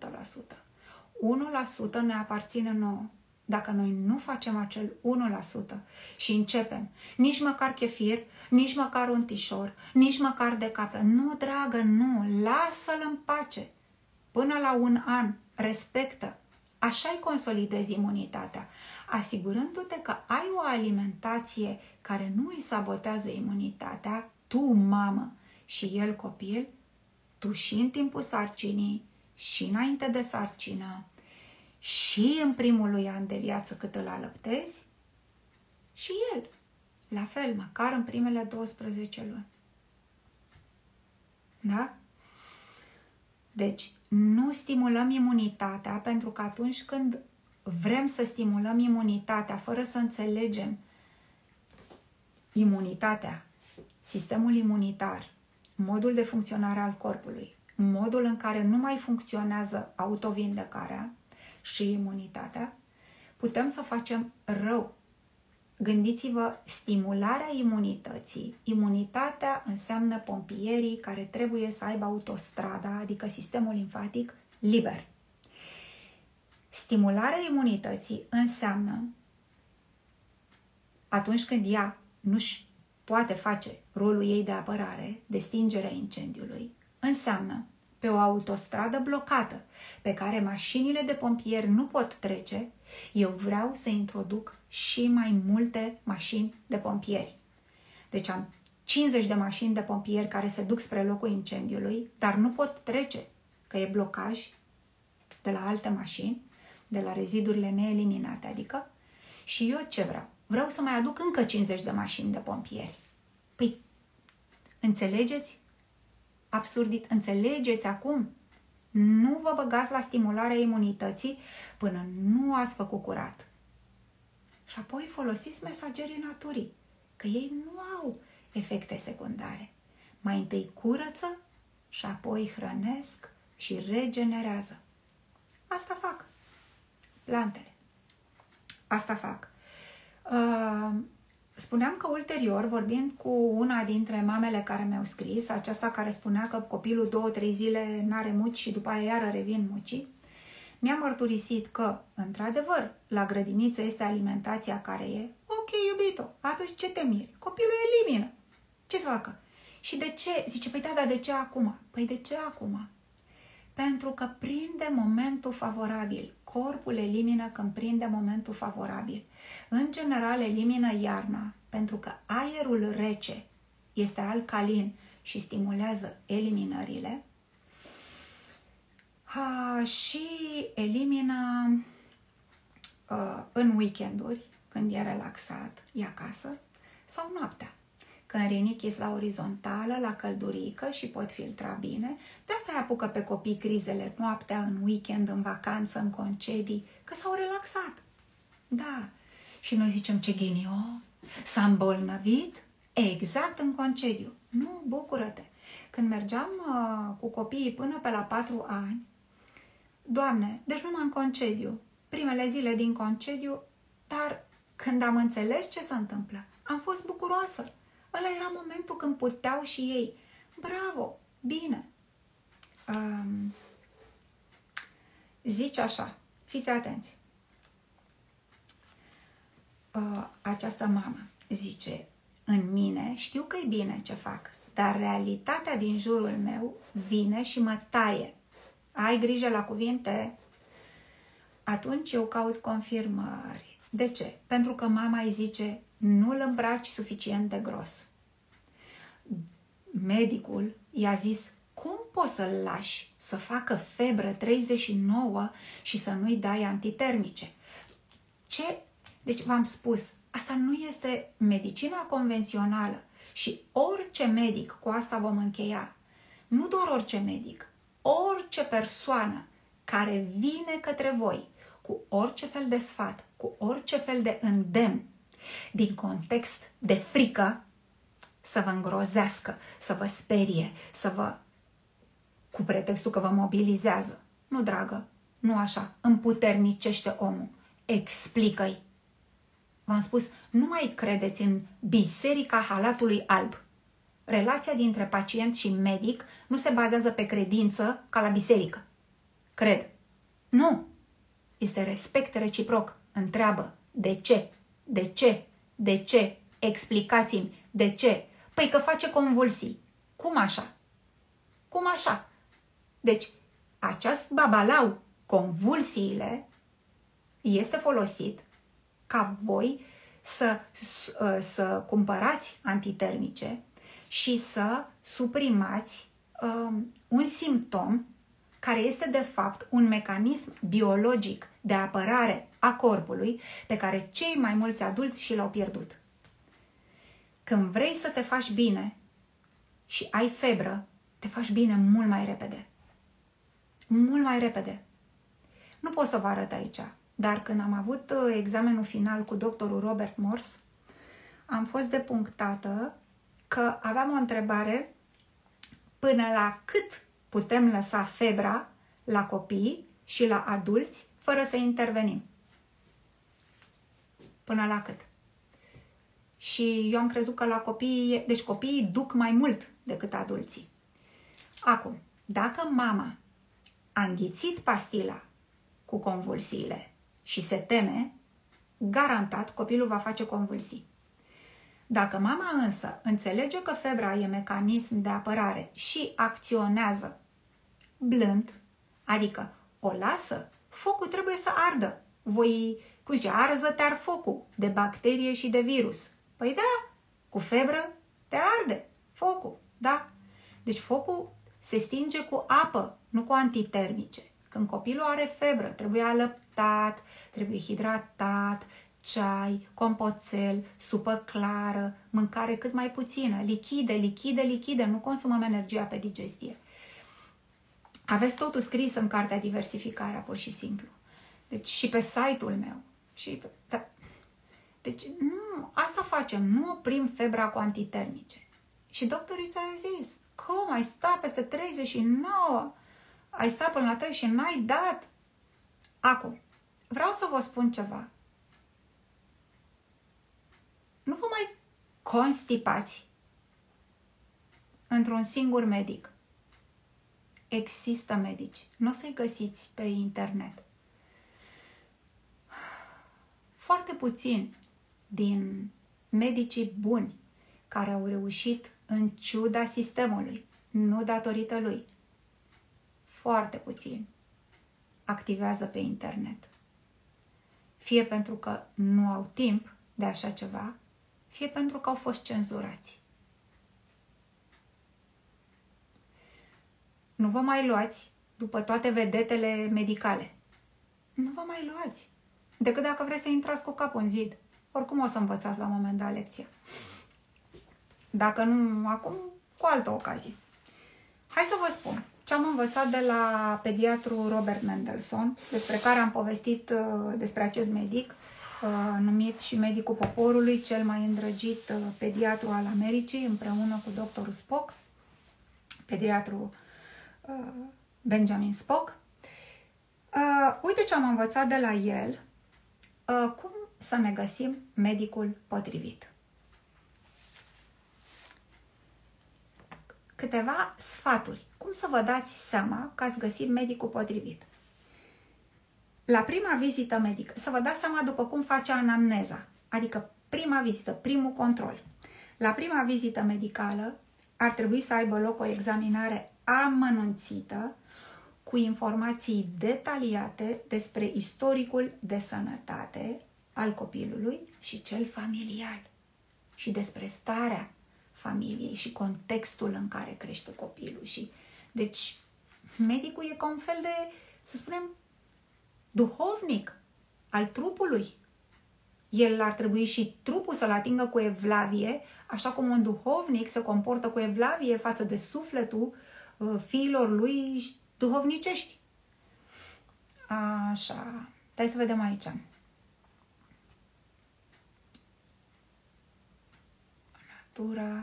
1% ne aparține nouă. Dacă noi nu facem acel 1% și începem, nici măcar chefir, nici măcar un tișor, nici măcar de capră, nu, dragă, nu, lasă-l în pace. Până la 1 an, respectă. Așa-i consolidezi imunitatea, asigurându-te că ai o alimentație care nu îi sabotează imunitatea, tu, mamă, și el, copil, tu și în timpul sarcinii, și înainte de sarcină, și în primul lui an de viață cât îl alăptezi, și el, la fel, măcar în primele 12 luni. Da? Deci, nu stimulăm imunitatea, pentru că atunci când vrem să stimulăm imunitatea fără să înțelegem imunitatea, sistemul imunitar, modul de funcționare al corpului, modul în care nu mai funcționează autovindecarea și imunitatea, putem să facem rău. Gândiți-vă, stimularea imunității. Imunitatea înseamnă pompierii care trebuie să aibă autostrada, adică sistemul limfatic, liber. Stimularea imunității înseamnă, atunci când ea nu-și poate face rolul ei de apărare, de stingere a incendiului, înseamnă pe o autostradă blocată, pe care mașinile de pompieri nu pot trece, eu vreau să introduc și mai multe mașini de pompieri. Deci am 50 de mașini de pompieri care se duc spre locul incendiului, dar nu pot trece, că e blocaj de la alte mașini, de la rezidurile neeliminate, adică. Și eu ce vreau? Vreau să mai aduc încă 50 de mașini de pompieri. Păi, înțelegeți? Absurdit, înțelegeți acum? Nu vă băgați la stimularea imunității până nu ați făcut curat. Și apoi folosiți mesagerii naturii, că ei nu au efecte secundare. Mai întâi curăță și apoi hrănesc și regenerează. Asta fac plantele. Asta fac. Spuneam că ulterior, vorbind cu una dintre mamele care mi-au scris, aceasta care spunea că copilul 2-3 zile n-are muci și după aia iară revin mucii, mi-a mărturisit că, într-adevăr, la grădiniță este alimentația care e. Ok, iubito, atunci ce te miri? Copilul elimină. Ce să facă? Și de ce? Zice, păi da, dar de ce acum? Păi de ce acum? Pentru că prinde momentul favorabil. Corpul elimină când prinde momentul favorabil. În general elimină iarna, pentru că aerul rece este alcalin și stimulează eliminările. Și elimină în weekenduri, când e relaxat, e acasă, sau noaptea. Când rinichi la orizontală, la căldurică și pot filtra bine, de asta îi apucă pe copii crizele noaptea, în weekend, în vacanță, în concedii, că s-au relaxat. Da. Și noi zicem, ce ghinio, s-a îmbolnăvit exact în concediu. Nu, bucură-te. Când mergeam cu copiii până pe la 4 ani, Doamne, deci numai în concediu, primele zile din concediu, dar când am înțeles ce se întâmplă, am fost bucuroasă. Ăla era momentul când puteau și ei. Bravo, bine. Zice așa, fiți atenți. Această mamă zice, în mine știu că e bine ce fac, dar realitatea din jurul meu vine și mă taie. Ai grijă la cuvinte? Atunci eu caut confirmări. De ce? Pentru că mama îi zice, nu-l îmbraci suficient de gros. Medicul i-a zis, cum poți să-l lași să facă febră 39 și să nu-i dai antitermice? Ce? Deci v-am spus, asta nu este medicina convențională și orice medic, cu asta vom încheia, nu doar orice medic, orice persoană care vine către voi cu orice fel de sfat, cu orice fel de îndemn, din context de frică, să vă îngrozească, să vă sperie, cu pretextul că vă mobilizează. Nu, dragă, nu așa, împuternicește omul, explică-i. V-am spus, nu mai credeți în biserica halatului alb. Relația dintre pacient și medic nu se bazează pe credință ca la biserică. Cred. Nu. Este respect reciproc. Întreabă. De ce? De ce? De ce? Explicați-mi. De ce? Păi că face convulsii. Cum așa? Cum așa? Deci, acest babalau, convulsiile, este folosit ca voi să cumpărați antitermice și să suprimați un simptom care este de fapt un mecanism biologic de apărare a corpului pe care cei mai mulți adulți și l-au pierdut. Când vrei să te faci bine și ai febră, te faci bine mult mai repede. Mult mai repede. Nu pot să vă arăt aici, dar când am avut examenul final cu doctorul Robert Morse, am fost depunctată că aveam o întrebare până la cât putem lăsa febra la copii și la adulți fără să intervenim. Până la cât? Și eu am crezut că la copii, deci copiii duc mai mult decât adulții. Acum, dacă mama a înghițit pastila cu convulsiile și se teme, garantat copilul va face convulsii. Dacă mama însă înțelege că febra e mecanism de apărare și acționează blând, adică o lasă, focul trebuie să ardă. Voi, cum zice, arză-te ar focul de bacterie și de virus. Păi da, cu febră te arde focul, da? Deci focul se stinge cu apă, nu cu antitermice. Când copilul are febră, trebuie alăptat, trebuie hidratat, ceai, compoțel, supă clară, mâncare cât mai puțină, lichide, nu consumăm energia pe digestie. Aveți totul scris în cartea Diversificarea, pur și simplu. Deci și pe site-ul meu. Deci nu, asta facem, nu oprim febra cu antitermice. Și doctorii ți-au zis, cum ai sta peste 39, ai sta până la tăi și n-ai dat? Acum, vreau să vă spun ceva. Nu vă mai constipați într-un singur medic. Există medici. Nu o să-i găsiți pe internet. Foarte puțini din medicii buni care au reușit în ciuda sistemului, nu datorită lui. Foarte puțini activează pe internet. Fie pentru că nu au timp de așa ceva, fie pentru că au fost cenzurați. Nu vă mai luați după toate vedetele medicale. Nu vă mai luați, decât dacă vreți să intrați cu capul în zid. Oricum o să învățați la un moment dat lecția. Dacă nu acum, cu altă ocazie. Hai să vă spun ce am învățat de la pediatru Robert Mendelssohn, despre care am povestit despre acest medic, numit și medicul poporului, cel mai îndrăgit pediatru al Americii, împreună cu doctorul Spock, pediatru Benjamin Spock. Uite ce am învățat de la el, cum să ne găsim medicul potrivit. Câteva sfaturi. Cum să vă dați seama că ați găsit medicul potrivit? La prima vizită medică, să vă dați seama după cum face anamneza, adică prima vizită, primul control. La prima vizită medicală ar trebui să aibă loc o examinare amănunțită cu informații detaliate despre istoricul de sănătate al copilului și cel familial și despre starea familiei și contextul în care crește copilul. Deci, medicul e ca un fel de, să spunem, duhovnic al trupului. El ar trebui și trupul să-l atingă cu evlavie, așa cum un duhovnic se comportă cu evlavie față de sufletul fiilor lui duhovnicești. Așa. Hai să vedem aici. Natura.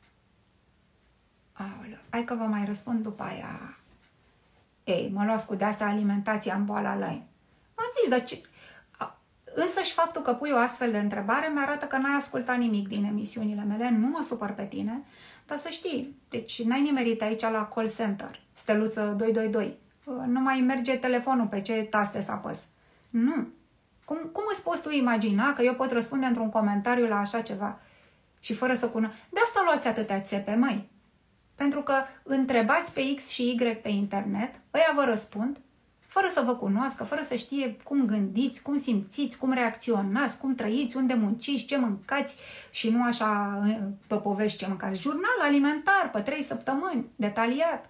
Aoleu. Hai că vă mai răspund după aia. Ei, mă luați cu de-asta alimentația în boala Lyme. Am zis, dar ce... Însăși faptul că pui o astfel de întrebare mi-arată că n-ai ascultat nimic din emisiunile mele, nu mă supăr pe tine, dar să știi, deci n-ai nimerit aici la call center, steluță 222, nu mai merge telefonul pe ce taste să apăs. Nu. Cum îți poți tu imagina că eu pot răspunde într-un comentariu la așa ceva și fără să cunosc? De asta luați atâtea țepe, măi. Pentru că întrebați pe X și Y pe internet, ăia vă răspund, fără să vă cunoască, fără să știe cum gândiți, cum simțiți, cum reacționați, cum trăiți, unde munciți, ce mâncați și nu așa pe povești ce mâncați. Jurnal alimentar pe 3 săptămâni, detaliat.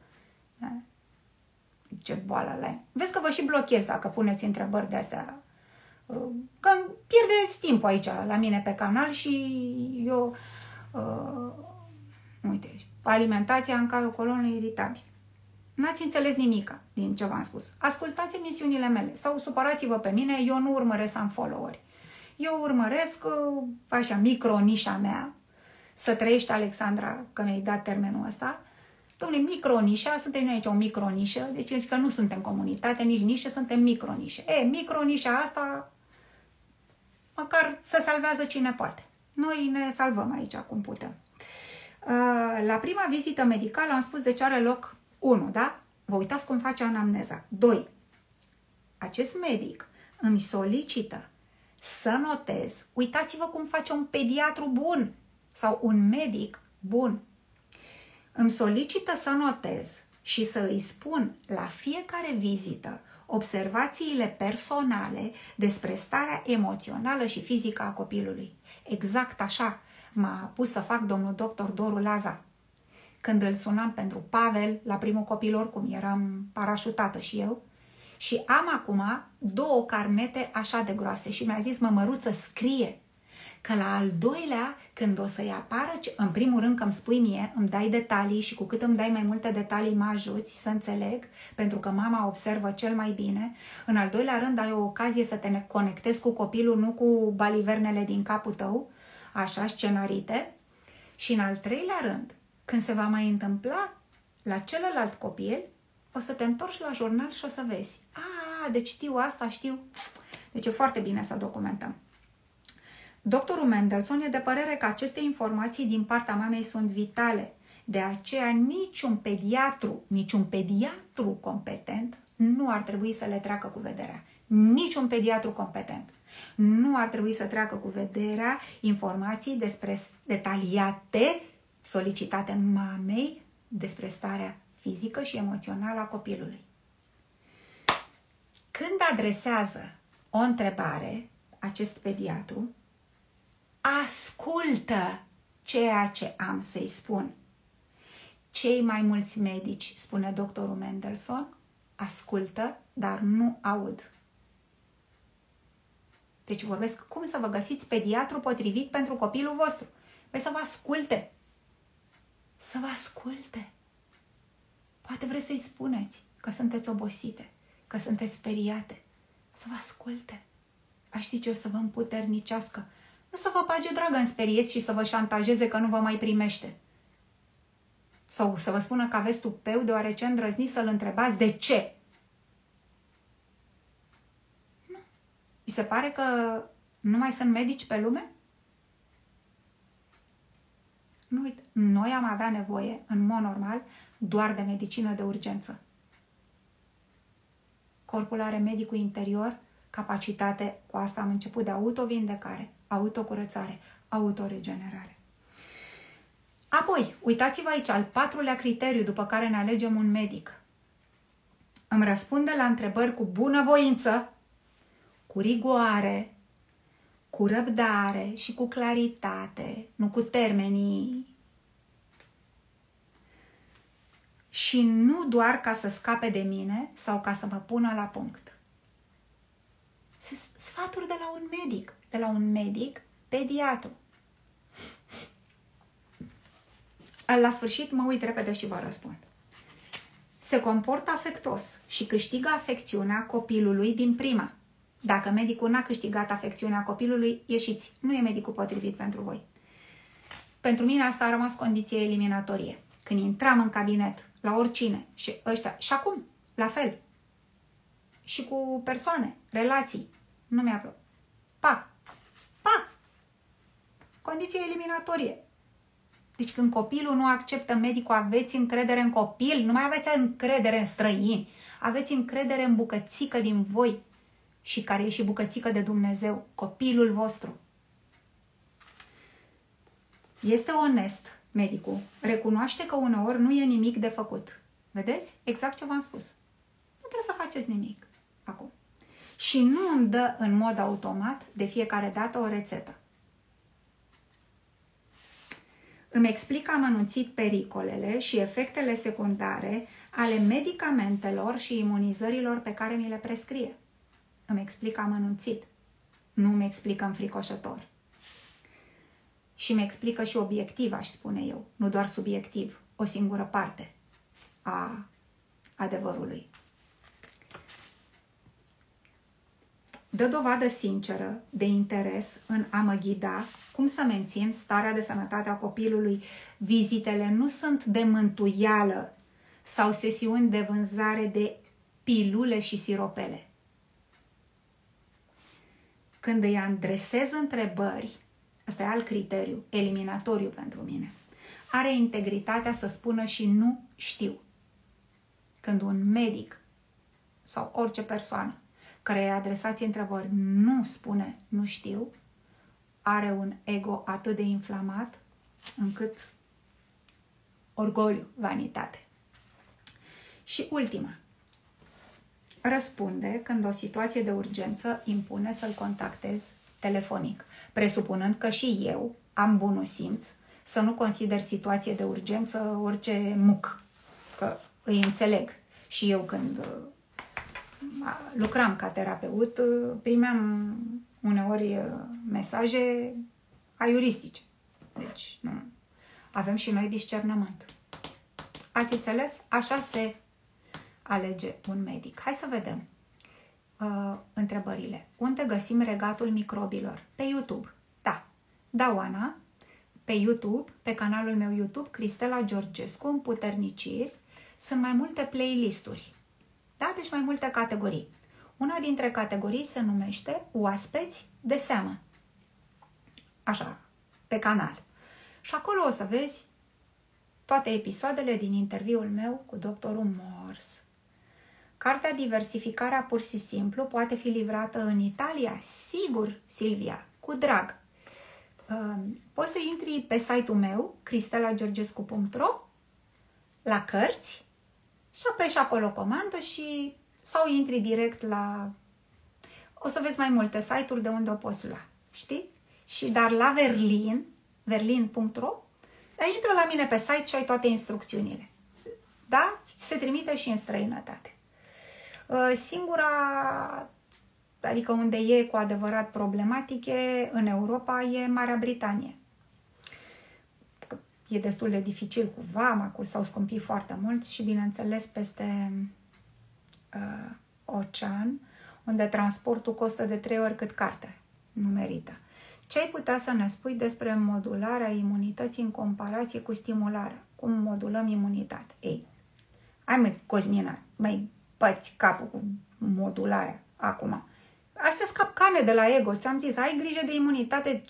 Ce boală Lyme. Vezi că vă și blochez dacă puneți întrebări de-astea. Că pierdeți timpul aici la mine pe canal și eu, uite, alimentația în cazul colonului iritabil. N-ați înțeles nimica din ce v-am spus. Ascultați emisiunile mele sau supărați-vă pe mine, eu nu urmăresc să am followeri. Eu urmăresc, așa, micro-nișa mea, să trăiești, Alexandra, că mi-ai dat termenul ăsta. Dom'le, micro-nișa, suntem noi aici o micro-nișă, deci că nu suntem comunitate, nici nișă, suntem micro-nișe. Micro-nișa asta, măcar să salvează cine poate. Noi ne salvăm aici cum putem. La prima vizită medicală am spus de ce are loc 1, da? Vă uitați cum face anamneza. 2. Acest medic îmi solicită să notez. Uitați-vă cum face un pediatru bun sau un medic bun. Îmi solicită să notez și să îi spun la fiecare vizită observațiile personale despre starea emoțională și fizică a copilului. Exact așa m-a pus să fac domnul doctor Doru Laza. Când îl sunam pentru Pavel, la primul copil, oricum eram parașutată și eu, și am acum 2 carnete așa de groase și mi-a zis, măruță, scrie că la al doilea, când o să-i apară, în primul rând că îmi spui mie, îmi dai detalii și cu cât îmi dai mai multe detalii mă ajuți să înțeleg, pentru că mama observă cel mai bine. În al doilea rând ai o ocazie să te conectezi cu copilul, nu cu balivernele din capul tău, așa, scenarite. Și în al treilea rând, când se va mai întâmpla la celălalt copil, o să te întorci la jurnal și o să vezi. Deci știu asta, știu. Deci e foarte bine să documentăm. Doctorul Mendelssohn e de părere că aceste informații din partea mamei sunt vitale. De aceea niciun pediatru competent nu ar trebui să le treacă cu vederea. Niciun pediatru competent nu ar trebui să treacă cu vederea informații detaliate solicitate mamei despre starea fizică și emoțională a copilului. Când adresează o întrebare, acest pediatru ascultă ceea ce am să-i spun. Cei mai mulți medici, spune doctorul Mendelssohn, ascultă, dar nu aud. Deci vorbesc cum să vă găsiți pediatru potrivit pentru copilul vostru. Păi să vă asculte. Să vă asculte. Poate vreți să-i spuneți că sunteți obosite, că sunteți speriate. Să vă asculte. Aș ști ce o să vă împuternicească. Nu să vă bage dragă în sperieți și să vă șantajeze că nu vă mai primește. Sau să vă spună că aveți tupeu deoarece îndrăzniți să-l întrebați de ce. Nu. Vi se pare că nu mai sunt medici pe lume? Nu uit, noi am avea nevoie, în mod normal, doar de medicină de urgență. Corpul are medicul interior, capacitate, cu asta am început, de autovindecare, autocurățare, autoregenerare. Apoi, uitați-vă aici, al 4-lea criteriu după care ne alegem un medic. Îmi răspunde la întrebări cu bunăvoință, cu rigoare, cu răbdare și cu claritate, nu cu termenii. Și nu doar ca să scape de mine sau ca să mă pună la punct. Sfaturi de la un medic pediatru. La sfârșit mă uit repede și vă răspund. Se comportă afectos și câștigă afecțiunea copilului din prima. Dacă medicul n-a câștigat afecțiunea copilului, ieșiți. Nu e medicul potrivit pentru voi. Pentru mine asta a rămas condiție eliminatorie. Când intram în cabinet, la oricine, și ăștia, și acum, la fel. Și cu persoane, relații. Nu mi-a plăcut. Pa! Condiție eliminatorie. Deci când copilul nu acceptă medicul, aveți încredere în copil, nu mai aveți încredere în străini, aveți încredere în bucățică din voi și care e și bucățică de Dumnezeu, copilul vostru. Este onest medicul, recunoaște că uneori nu e nimic de făcut. Vedeți? Exact ce v-am spus. Nu trebuie să faceți nimic acum. Și nu îmi dă în mod automat de fiecare dată o rețetă. Îmi explică amănunțit pericolele și efectele secundare ale medicamentelor și imunizărilor pe care mi le prescrie. Îmi explică amănunțit. Nu îmi explică înfricoșător. Și mi explică și obiectiv, aș spune eu, nu doar subiectiv, o singură parte a adevărului. Dă dovadă sinceră de interes în a mă ghida cum să mențin starea de sănătate a copilului. Vizitele nu sunt de mântuială sau sesiuni de vânzare de pilule și siropele. Când îi adresez întrebări, ăsta e alt criteriu, eliminatoriu pentru mine, are integritatea să spună și nu știu. Când un medic sau orice persoană care îi adresați întrebări nu spune nu știu, are un ego atât de inflamat încât orgoliu, vanitate. Și ultima, răspunde când o situație de urgență impune să-l contactez telefonic, presupunând că și eu am bunul simț să nu consider situație de urgență orice muc, că îi înțeleg. Și eu când lucram ca terapeut, primeam uneori mesaje aiuristice. Deci, nu. Avem și noi discernământ. Ați înțeles? Așa se alege un medic. Hai să vedem întrebările. Unde găsim regatul microbilor? Pe YouTube. Da, Oana. Pe YouTube, pe canalul meu YouTube, Cristela Georgescu, Împuterniciri, sunt mai multe playlisturi. Da? Deci mai multe categorii. Una dintre categorii se numește Oaspeți de seamă. Așa, pe canal. Și acolo o să vezi toate episoadele din interviul meu cu doctorul Morse. Cartea Diversificarea pur și simplu poate fi livrată în Italia? Sigur, Silvia, cu drag. Poți să intri pe site-ul meu, cristelageorgescu.ro, la cărți și apeși acolo comandă și sau intri direct la... O să vezi mai multe site-uri de unde o poți lua, știi? Și dar la verlin.ro, intră la mine pe site și ai toate instrucțiunile. Da? Se trimite și în străinătate. Singura, adică unde e cu adevărat problematic în Europa e Marea Britanie. E destul de dificil cu vama, s-au scumpit foarte mult și bineînțeles peste ocean, unde transportul costă de 3 ori cât cartea. Nu merită. Ce ai putea să ne spui despre modularea imunității în comparație cu stimularea? Cum modulăm imunitatea? Ei, hai mă, Cosmina, mai băți capul cu modularea acum. Astea sunt capcane de la ego. Ți-am zis, ai grijă de imunitate.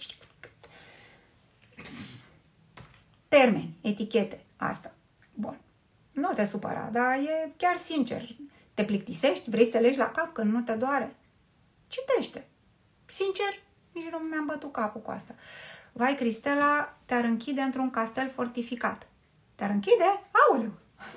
Termeni, etichete, asta. Bun. Nu te supăra, dar e chiar sincer. Te plictisești? Vrei să te legi la cap când nu te doare? Citește. Sincer, nici nu mi-am bătut capul cu asta. Vai, Cristela, te-ar închide într-un castel fortificat. Te-ar închide? Aoleu!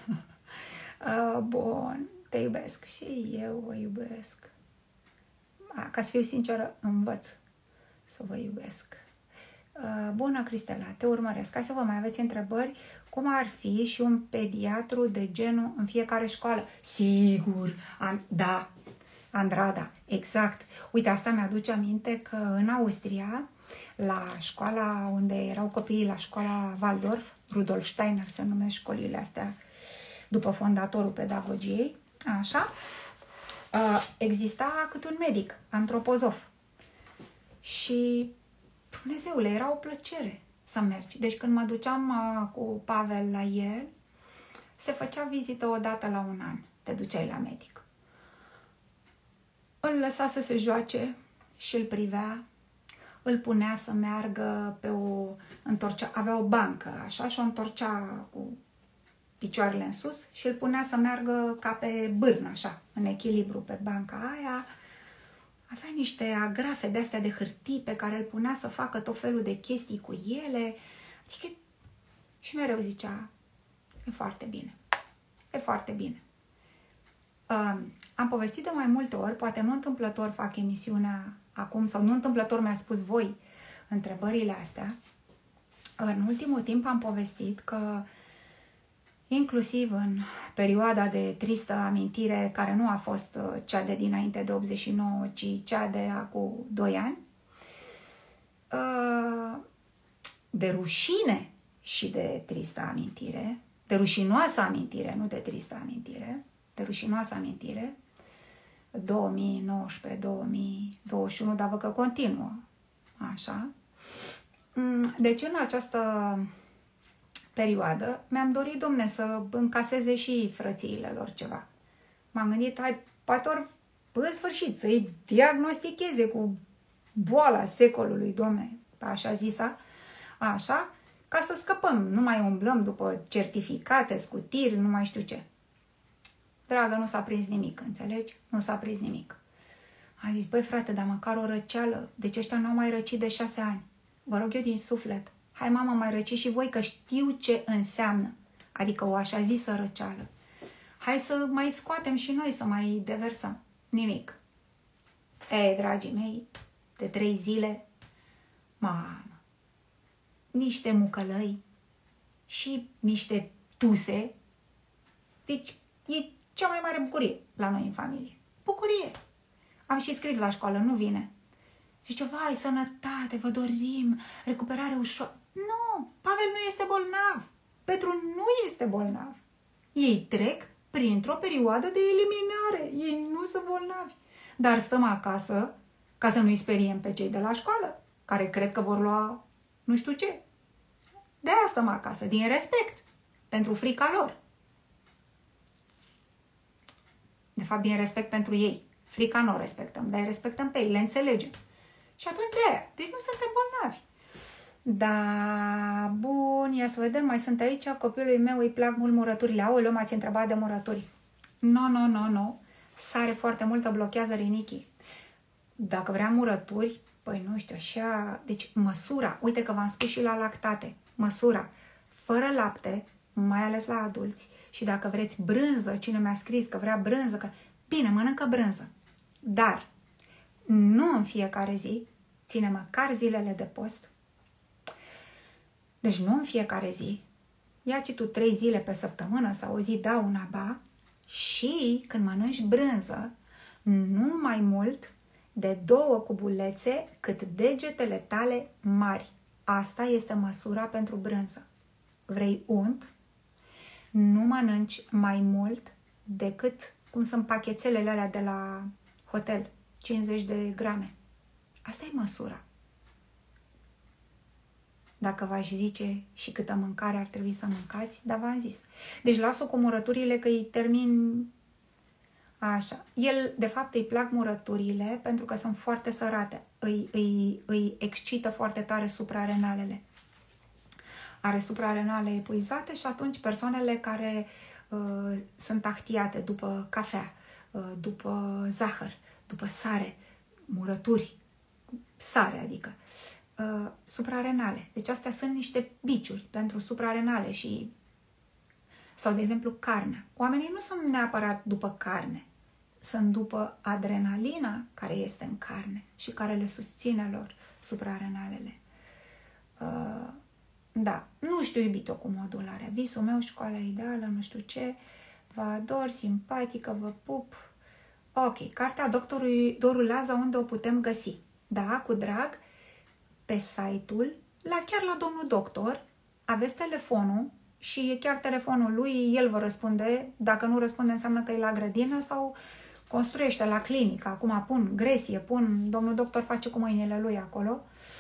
Bun, te iubesc. Și eu vă iubesc. Ca să fiu sinceră, învăț să vă iubesc. Bună, Cristela, te urmăresc. Hai să vă mai aveți întrebări. Cum ar fi și un pediatru de genul în fiecare școală? Sigur, da, Andrada, exact. Uite, asta mi-aduce aminte că în Austria, la școala unde erau copiii, la școala Waldorf, Rudolf Steiner se numesc școlile astea, după fondatorul pedagogiei, așa, exista cât un medic, antropozof. Și, Dumnezeule, era o plăcere să mergi. Deci când mă duceam cu Pavel la el, se făcea vizită o dată la un an. Te duceai la medic. Îl lăsa să se joace și îl privea, îl punea să meargă pe avea o bancă, așa, și o întorcea cu picioarele în sus și îl punea să meargă ca pe bârnă, așa, în echilibru pe banca aia. Avea niște agrafe de-astea de hârtii pe care îl punea să facă tot felul de chestii cu ele. Adică, și mereu zicea, e foarte bine, e foarte bine. Am povestit de mai multe ori, poate nu întâmplător fac emisiunea acum, sau nu întâmplător mi-a spus voi întrebările astea. În ultimul timp am povestit că inclusiv în perioada de tristă amintire, care nu a fost cea de dinainte de 89, ci cea de acum 2 ani, de rușine și de tristă amintire, de rușinoasă amintire, nu de tristă amintire, de rușinoasă amintire, 2019, 2021, dar văd că continuă, așa. Deci în această perioadă mi-am dorit, domne, să încaseze și frățiile lor ceva. M-am gândit, poate ori în sfârșit să-i diagnosticheze cu boala secolului, domne, așa zisa, așa, ca să scăpăm, nu mai umblăm după certificate, scutiri, nu mai știu ce. Dragă, nu s-a prins nimic, înțelegi? Nu s-a prins nimic. Am zis, băi frate, dar măcar o răceală, deci ăștia n-au mai răcit de 6 ani. Vă rog eu din suflet, hai mamă, mai răciți și voi, că știu ce înseamnă, adică o așa zisă răceală. Hai să mai scoatem și noi, să mai deversăm. Nimic. Ei, dragii mei, de 3 zile, mamă, niște mucălăi și niște tuse. Deci e cea mai mare bucurie la noi în familie. Bucurie! Am și scris la școală, nu vine. Zice, vai, sănătate, vă dorim, recuperare ușor. Nu, Pavel nu este bolnav. Petru nu este bolnav. Ei trec printr-o perioadă de eliminare. Ei nu sunt bolnavi. Dar stăm acasă ca să nu-i speriem pe cei de la școală, care cred că vor lua nu știu ce. De-aia stăm acasă, din respect, pentru frica lor. De fapt, din respect pentru ei. Frica nu o respectăm, dar îi respectăm pe ei, le înțelegem. Și atunci de-aia. Deci nu suntem bolnavi. Da, bun, ia să vedem, mai sunt aici, copilului meu îi plac mult murăturile. Aoleu, m-ați întrebat de murături. No. Sare foarte multă, blochează rinichii. Dacă vrea murături, păi nu știu, așa... Deci măsura, uite că v-am spus și la lactate, măsura, fără lapte, mai ales la adulți, și dacă vreți brânză, cine mi-a scris că vrea brânză, că... Bine, mănâncă brânză. Dar nu în fiecare zi, ține măcar zilele de post. Deci nu în fiecare zi. Ia-ci tu 3 zile pe săptămână sau o zi da, una ba. Și când mănânci brânză, nu mai mult de 2 cubulețe cât degetele tale mari. Asta este măsura pentru brânză. Vrei unt? Nu mănânci mai mult decât cum sunt pachetelele alea de la hotel, 50 de grame. Asta e măsura. Dacă v-aș zice și câtă mâncare ar trebui să mâncați, dar v-am zis. Deci las-o cu murăturile că îi termin așa. El, de fapt, îi plac murăturile pentru că sunt foarte sărate. Îi excită foarte tare suprarenalele. Are suprarenale epuizate și atunci persoanele care sunt ahtiate după cafea, după zahăr, după sare, murături, sare adică, suprarenale. Deci astea sunt niște biciuri pentru suprarenale și sau, de exemplu, carnea. Oamenii nu sunt neapărat după carne, sunt după adrenalina care este în carne și care le susține lor suprarenalele. Da, nu știu, iubito, cu modularea. Visul meu, școala ideală, nu știu ce, vă ador, simpatică, vă pup. Ok, cartea doctorului Doru Laza, unde o putem găsi? Da, cu drag, pe site-ul, chiar la domnul doctor, aveți telefonul și e chiar telefonul lui, el vă răspunde. Dacă nu răspunde, înseamnă că e la grădină sau construiește la clinică. Acum pun gresie, domnul doctor face cu mâinile lui acolo.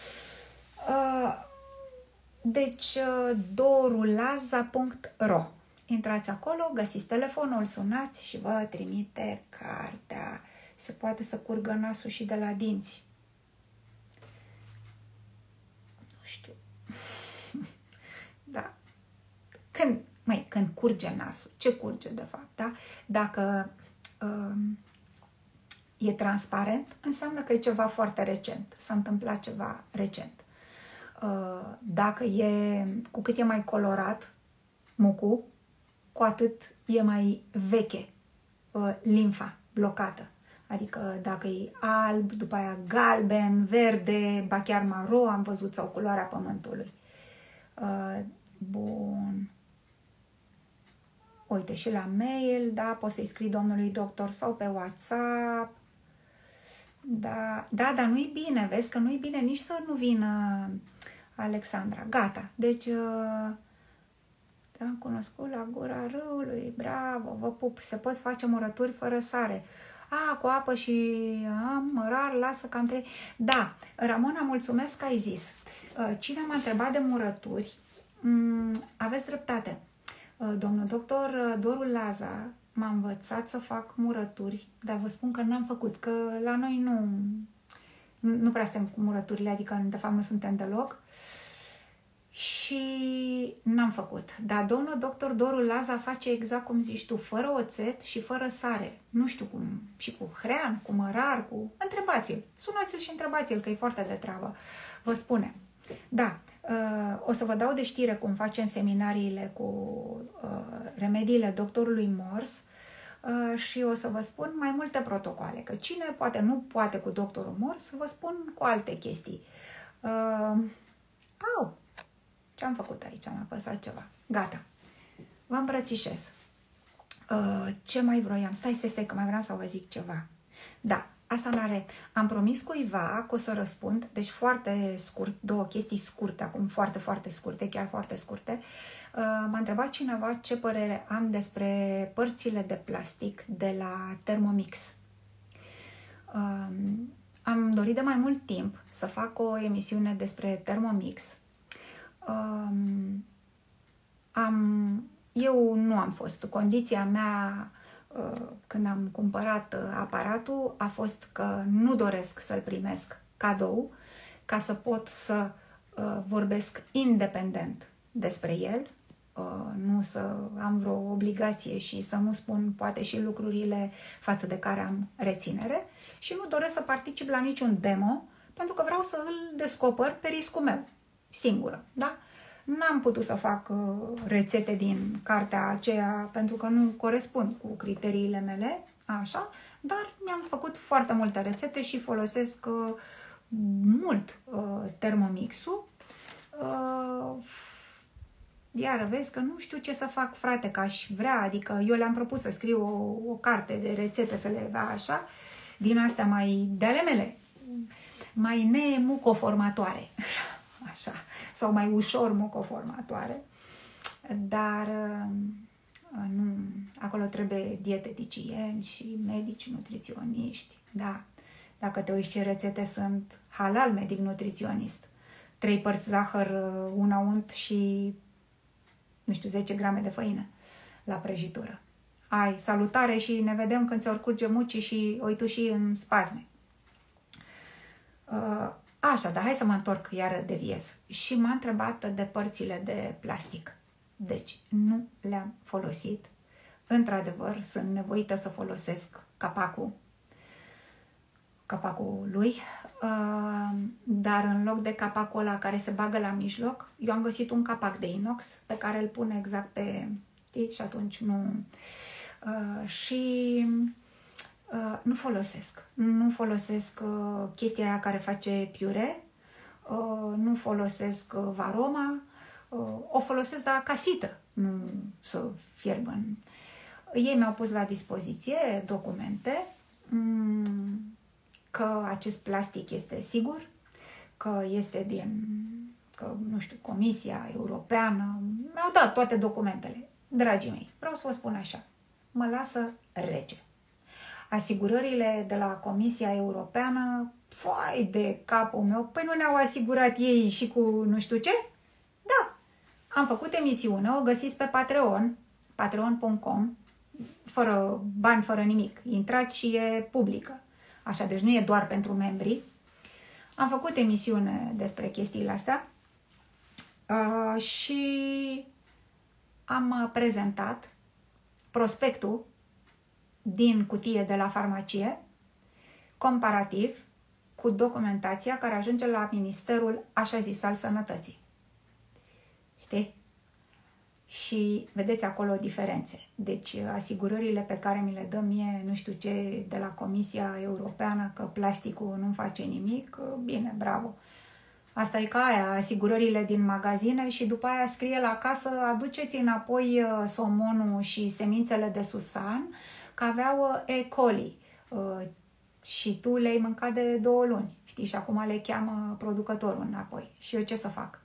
Deci, dorulaza.ro. Intrați acolo, găsiți telefonul, sunați și vă trimite cartea. Se poate să curgă nasul și de la dinți. Nu știu. Da. Când curge nasul, ce curge de fapt, da? Dacă e transparent, înseamnă că e ceva foarte recent. S-a întâmplat ceva recent. Dacă cu cât e mai colorat mucul, cu atât e mai veche limfa blocată. Adică dacă e alb, după aia galben, verde, ba chiar maro, am văzut, sau culoarea pământului. Bun. Uite, și la mail, da, poți să-i scrii domnului doctor sau pe WhatsApp. Da, dar nu-i bine, vezi că nu-i bine nici să nu vină Alexandra. Gata, deci te-am cunoscut la gura râului, bravo, vă pup, se pot face murături fără sare. Cu apă și mărar, lasă cam 3. Da, Ramona, mulțumesc că ai zis. Cine m-a întrebat de murături, aveți dreptate. Domnul doctor Doru Laza m-a învățat să fac murături, dar vă spun că n-am făcut, că la noi nu prea suntem cu murăturile, adică de fapt nu suntem deloc. Și n-am făcut. Dar domnul doctor Doru Laza face exact cum zici tu, fără oțet și fără sare. Nu știu cum, și cu hrean, cu mărar, Întrebați-l, sunați-l și întrebați-l, că e foarte de treabă. Vă spune. Da, o să vă dau de știre cum facem seminariile cu remediile doctorului Morse și o să vă spun mai multe protocoale. Că cine poate nu poate cu doctorul Morse, vă spun cu alte chestii. Ce-am făcut aici? Am apăsat ceva. Gata. Vă îmbrățișez. Ce mai vroiam? Stai, că mai vreau să vă zic ceva. Da, asta n-are. Am promis cuiva că o să răspund, deci foarte scurt, 2 chestii scurte, acum foarte, foarte scurte, chiar foarte scurte. M-a întrebat cineva ce părere am despre părțile de plastic de la Thermomix. Am dorit de mai mult timp să fac o emisiune despre Thermomix. Eu nu am fost. Condiția mea când am cumpărat aparatul a fost că nu doresc să-l primesc cadou, ca să pot să vorbesc independent despre el, nu să am vreo obligație și să nu spun poate și lucrurile față de care am reținere, și nu doresc să particip la niciun demo, pentru că vreau să îl descoper pe riscul meu, singură, da? N-am putut să fac rețete din cartea aceea pentru că nu corespund cu criteriile mele, așa, dar mi-am făcut foarte multe rețete și folosesc mult Thermomix-ul. iară vezi că nu știu ce să fac, frate, că aș vrea, adică eu le-am propus să scriu o carte de rețete, să le vea așa, din astea mai de ale mele, mai nemucoformatoare, așa, sau mai ușor mucoformatoare, dar nu, acolo trebuie dieteticieni și medici nutriționiști, da. Dacă te uiți ce rețete sunt halal medic nutriționist, 3 părți zahăr, 1 unt și, nu știu, 10 grame de făină la prăjitură. Ai, salutare și ne vedem când ți-or curge mucii și o tu și în spasme. Așa, dar hai să mă întorc, iară deviez. Și m-a întrebat de părțile de plastic. Deci, nu le-am folosit. Într-adevăr, sunt nevoită să folosesc capacul lui, dar în loc de capacul ăla care se bagă la mijloc, eu am găsit un capac de inox pe care îl pun exact pe... Și atunci nu... Nu folosesc chestia aia care face piure, nu folosesc varoma, o folosesc, dar casită, nu să fierb în... Ei mi-au pus la dispoziție documente că acest plastic este sigur, că este nu știu, Comisia Europeană, mi-au dat toate documentele. Dragii mei, vreau să vă spun așa, mă lasă rece. Asigurările de la Comisia Europeană, foai de capul meu, păi nu ne-au asigurat ei și cu nu știu ce? Da, am făcut emisiune, o găsiți pe Patreon, patreon.com, fără bani, fără nimic. Intrați și e publică. Așa, deci nu e doar pentru membri. Am făcut emisiune despre chestiile astea și am prezentat prospectul din cutie de la farmacie, comparativ cu documentația care ajunge la Ministerul, așa zis, al Sănătății. Știi? Și vedeți acolo diferențe. Deci asigurările pe care mi le dă mie, nu știu ce, de la Comisia Europeană, că plasticul nu face nimic, bine, bravo. Asta e ca aia, asigurările din magazine și după aia scrie la casă, aduceți înapoi somonul și semințele de susan, că aveau E. coli și tu le-ai mâncat de 2 luni, știi, și acum le cheamă producătorul înapoi. Și eu ce să fac?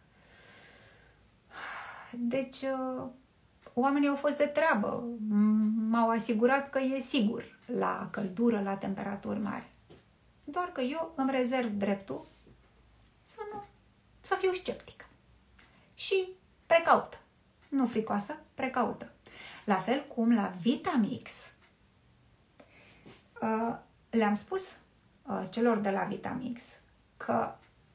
Deci, oamenii au fost de treabă, m-au asigurat că e sigur la căldură, la temperaturi mari. Doar că eu îmi rezerv dreptul să fiu sceptică și precaută. Nu fricoasă, precaută. La fel cum la Vitamix, le-am spus celor de la Vitamix că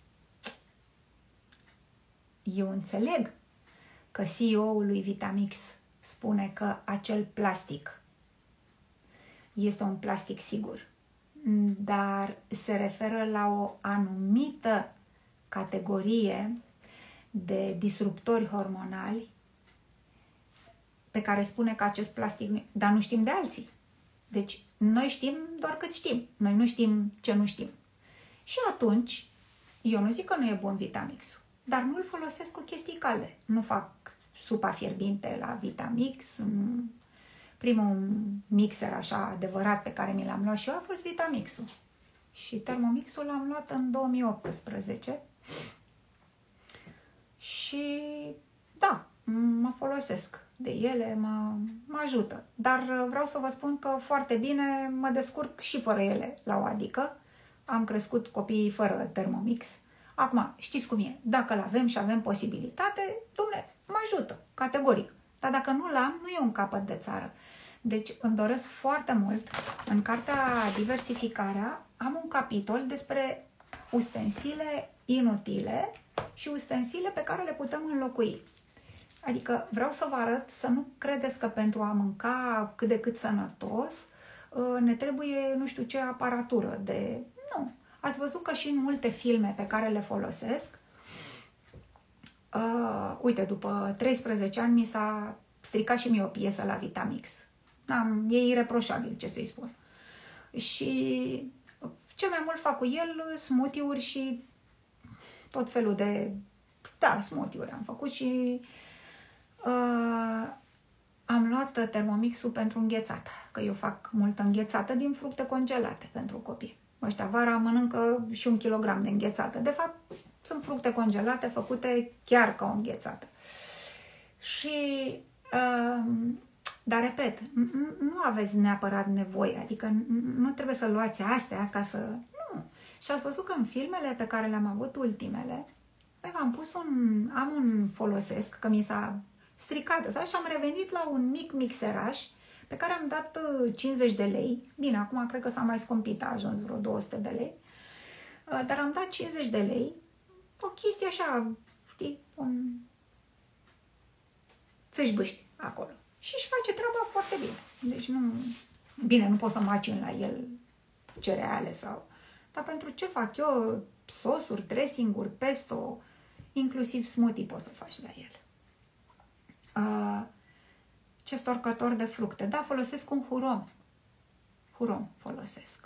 eu înțeleg că CEO-ul lui Vitamix spune că acel plastic este un plastic sigur, dar se referă la o anumită categorie de disruptori hormonali pe care spune că acest plastic, dar nu știm de alții. Deci, noi știm doar cât știm. Noi nu știm ce nu știm. Și atunci, eu nu zic că nu e bun Vitamix-ul, dar nu-l folosesc cu chestii calde. Nu fac supa fierbinte la Vitamix. Primul mixer așa adevărat pe care mi l-am luat și eu a fost Vitamix-ul. Și Thermomix-ul l-am luat în 2018. Și da, mă folosesc de ele, mă ajută. Dar vreau să vă spun că foarte bine mă descurc și fără ele la o adică. Am crescut copiii fără Thermomix. Acum, știți cum e, dacă l-avem și avem posibilitate, dom'le, mă ajută, categoric. Dar dacă nu l-am, nu e un capăt de țară. Deci îmi doresc foarte mult, în cartea Diversificarea, am un capitol despre ustensile inutile și ustensile pe care le putem înlocui. Adică vreau să vă arăt să nu credeți că pentru a mânca cât de cât sănătos ne trebuie nu știu ce aparatură de... Nu. Ați văzut că și în multe filme pe care le folosesc, uite, după 13 ani mi s-a stricat și mie o piesă la Vitamix. E ireproșabil, ce să-i spun. Și ce mai mult fac cu el, smoothie-uri și tot felul de... Da, smoothie-uri am făcut și Am luat Thermomix-ul pentru înghețată, că eu fac multă înghețată din fructe congelate pentru copii. Ăștia vara mănâncă și 1 kilogram de înghețată. De fapt, sunt fructe congelate făcute chiar ca o înghețată. Și, dar repet, nu aveți neapărat nevoie, adică nu trebuie să luați astea ca să... Nu. Și ați văzut că în filmele pe care le-am avut ultimele, am un folosesc, că mi s-a stricat ăsta și am revenit la un mic mixeraș pe care am dat 50 de lei. Bine, acum cred că s-a mai scumpit, a ajuns vreo 200 de lei. Dar am dat 50 de lei, o chestie așa, știi, ți-și bâști acolo. Și își face treaba foarte bine. Deci nu... Bine, nu pot să macin la el cereale sau... Dar pentru ce fac eu? Sosuri, dressing-uri, pesto, inclusiv smoothie poți să faci la el. Ce storcător de fructe? Da, folosesc un hurom. Hurom folosesc.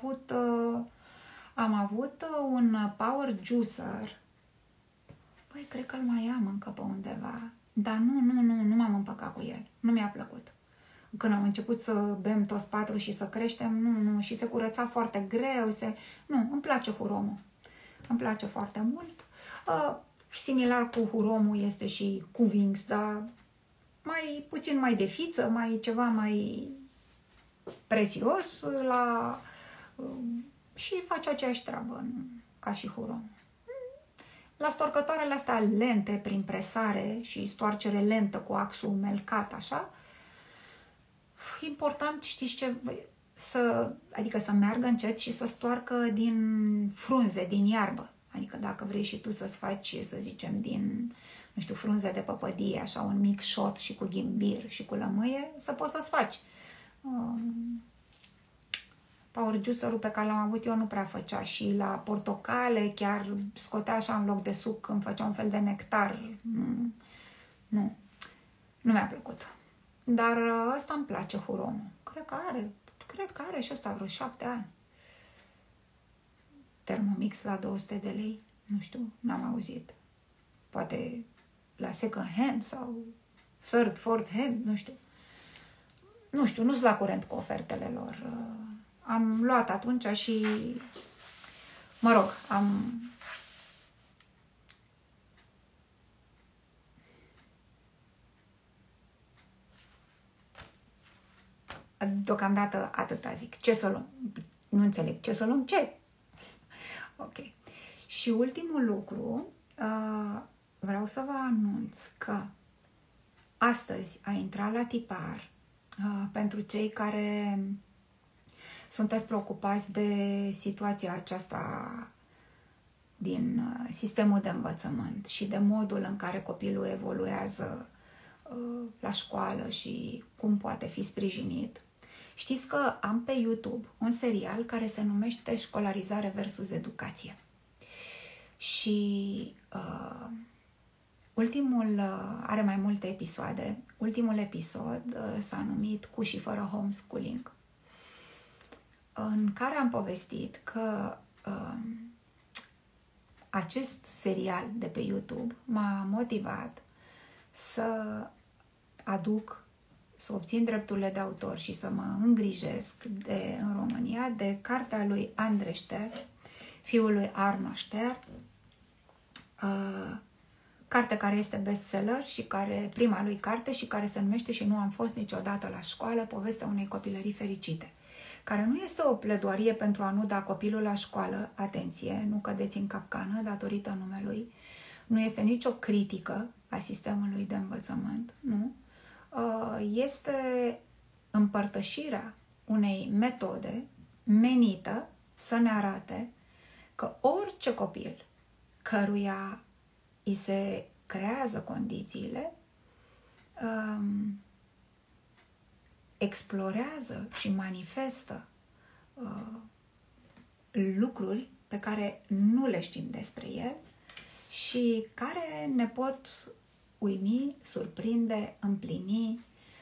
Am avut un power juicer. Păi, cred că îl mai am încă pe undeva. Dar nu m-am împăcat cu el. Nu mi-a plăcut. Când am început să bem toți 4 și să creștem, nu, și se curăța foarte greu. Nu, îmi place huromul. Îmi place foarte mult. Similar cu huromul este și cu Wings, dar puțin mai de fiță, ceva mai prețios și face aceeași treabă ca și hurom. La storcătoarele astea lente, prin presare și stoarcere lentă cu axul melcat, așa, important, știți ce, adică să meargă încet și să stoarcă din frunze, din iarbă. Adică dacă vrei și tu să-ți faci, să zicem, din, nu știu, frunze de păpădie, așa, un mic șot și cu ghimbir și cu lămâie, să poți să-ți faci. Power juicer-ul pe care l-am avut eu nu prea făcea și la portocale chiar scotea așa în loc de suc, îmi făcea un fel de nectar. Nu mi-a plăcut. Dar ăsta îmi place, huromul. Cred că are și ăsta vreo 7 ani. Thermomix la 200 de lei. Nu știu, n-am auzit. Poate la second hand sau third, fourth hand, nu știu. Nu știu, nu-s la curent cu ofertele lor. Am luat atunci și, mă rog, deocamdată atâta zic. Ce să luăm? Nu înțeleg. Ce să luăm? Ce? Ok. Și ultimul lucru, vreau să vă anunț că astăzi a intrat la tipar pentru cei care sunteți preocupați de situația aceasta din sistemul de învățământ și de modul în care copilul evoluează la școală și cum poate fi sprijinit. Știți că am pe YouTube un serial care se numește Școlarizare versus Educație. Și ultimul are mai multe episoade. Ultimul episod s-a numit Cu și fără homeschooling, în care am povestit că acest serial de pe YouTube m-a motivat să să obțin drepturile de autor și să mă îngrijesc în România de cartea lui Andre Ster, fiul lui Arno Ster, carte care este bestseller și prima lui carte și care se numește Și nu am fost niciodată la școală, povestea unei copilării fericite, care nu este o pledoarie pentru a nu da copilul la școală, atenție, nu cădeți în capcană datorită numelui, nu este nicio critică a sistemului de învățământ, nu, este împărtășirea unei metode menită să ne arate că orice copil căruia îi se creează condițiile explorează și manifestă lucruri pe care nu le știm despre el și care ne pot uimi, surprinde, împlini,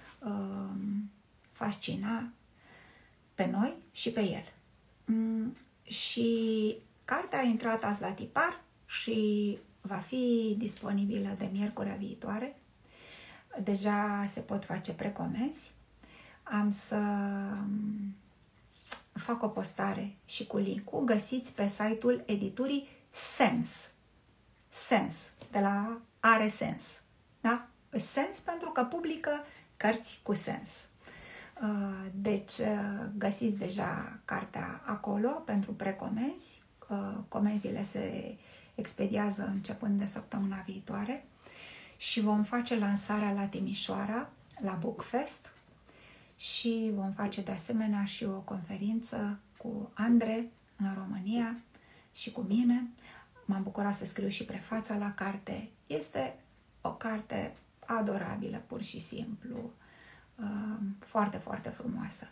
fascina pe noi și pe el. Și cartea a intrat azi la tipar și va fi disponibilă de miercurea viitoare. deja se pot face precomenzi. Am să fac o postare și cu link-ul. Găsiți pe site-ul editurii Sens. Sens, de la Are Sens. Da? Sens pentru că publică cărți cu sens. Deci găsiți deja cartea acolo pentru precomenzi. Comenzile se expediază începând de săptămâna viitoare și vom face lansarea la Timișoara, la Bookfest, și vom face de asemenea și o conferință cu Andre în România și cu mine. M-am bucurat să scriu și prefața la carte. Este o carte adorabilă, pur și simplu. Foarte, foarte frumoasă.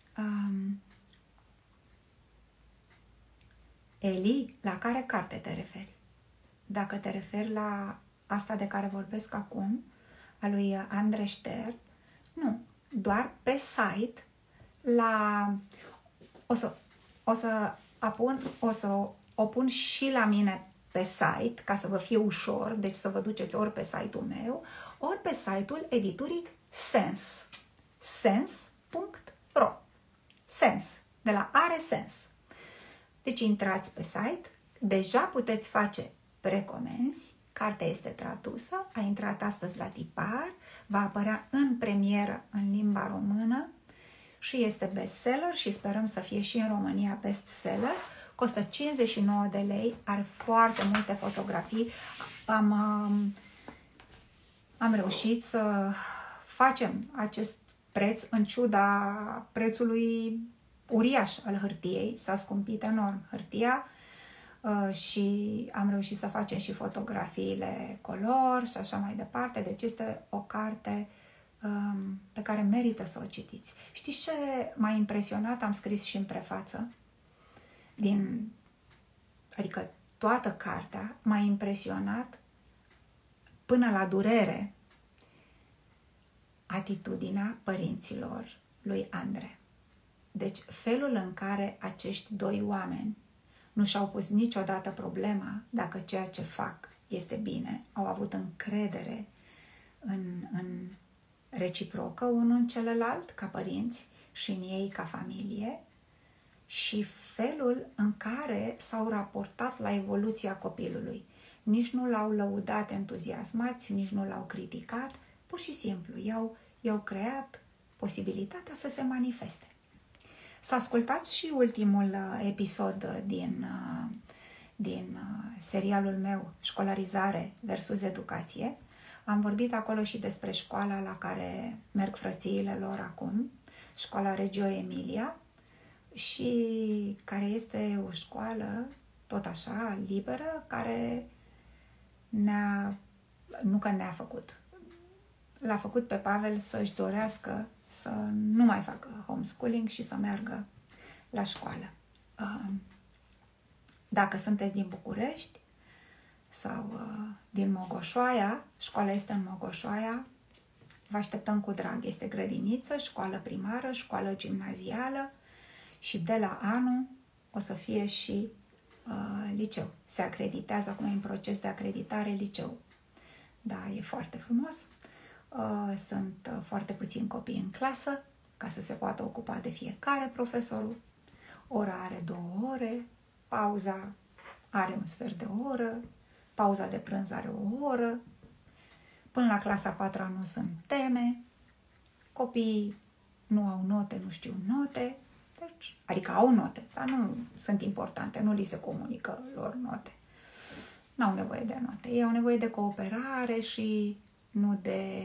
Eli, la care carte te referi? Dacă te referi la asta de care vorbesc acum, a lui Andre Ster, nu, doar pe site, o să o pun și la mine pe site, ca să vă fie ușor, deci să vă duceți ori pe site-ul meu, ori pe site-ul editurii Sens. Sens.ro. Sens, de la Are Sens. Deci intrați pe site, deja puteți face precomenzi, cartea este tradusă, a intrat astăzi la tipar, va apărea în premieră în limba română și este bestseller și sperăm să fie și în România bestseller. Costă 59 de lei, are foarte multe fotografii. Am reușit să facem acest preț în ciuda prețului uriaș al hârtiei. S-a scumpit enorm hârtia și am reușit să facem și fotografiile color și așa mai departe. Deci este o carte pe care merită să o citiți. Știți ce m-a impresionat? Am scris și în prefață. Adică toată cartea m-a impresionat până la durere atitudinea părinților lui Andre. Deci felul în care acești doi oameni nu și-au pus niciodată problema dacă ceea ce fac este bine, au avut încredere în reciprocă unul în celălalt ca părinți și în ei ca familie, și felul în care s-au raportat la evoluția copilului. Nici nu l-au lăudat entuziasmați, nici nu l-au criticat, pur și simplu i-au creat posibilitatea să se manifeste. Să ascultați și ultimul episod din serialul meu Școlarizare versus Educație. Am vorbit acolo și despre școala la care merg frățiile lor acum, școala Reggio Emilia, și care este o școală tot așa liberă, care l-a făcut pe Pavel să-și dorească să nu mai facă homeschooling și să meargă la școală. Dacă sunteți din București sau din Mogoșoaia, școala este în Mogoșoaia, vă așteptăm cu drag. Este grădiniță, școală primară, școală gimnazială și de la anul o să fie și liceu. Se acreditează, acum e în proces de acreditare liceu. Da, e foarte frumos. Sunt foarte puțini copii în clasă, ca să se poată ocupa de fiecare profesorul. Ora are 2 ore, pauza are un sfert de oră, pauza de prânz are 1 oră. Până la clasa 4-a nu sunt teme, copiii nu au note, nu știu note, deci, adică au note, dar nu sunt importante, nu li se comunică lor note. N-au nevoie de note, ei au nevoie de cooperare și nu de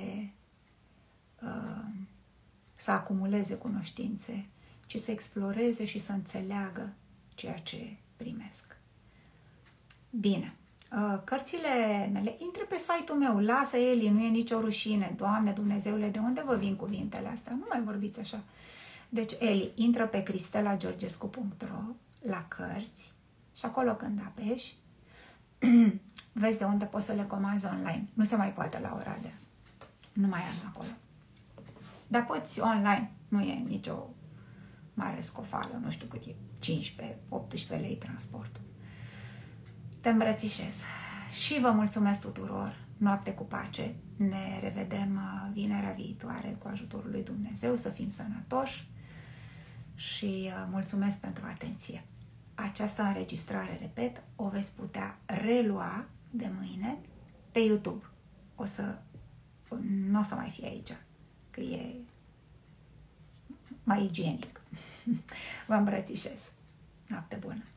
să acumuleze cunoștințe, ci să exploreze și să înțeleagă ceea ce primesc. Bine, cărțile mele, intră pe site-ul meu, lasă Eli, nu e nicio rușine, Doamne Dumnezeule, de unde vă vin cuvintele astea? Nu mai vorbiți așa. Deci, Eli, intră pe cristelageorgescu.ro la cărți și acolo când apeși, vezi de unde poți să le comanzi online. Nu se mai poate la Oradea. Nu mai am acolo. Dar poți online. Nu e nicio mare scofală, nu știu cât e, 15-18 lei transportul. Te îmbrățișez și vă mulțumesc tuturor. noapte cu pace. Ne revedem vinerea viitoare cu ajutorul lui Dumnezeu, să fim sănătoși și mulțumesc pentru atenție. Această înregistrare, repet, o veți putea relua de mâine pe YouTube. Nu o să mai fie aici, că e mai igienic. Vă îmbrățișez. Noapte bună!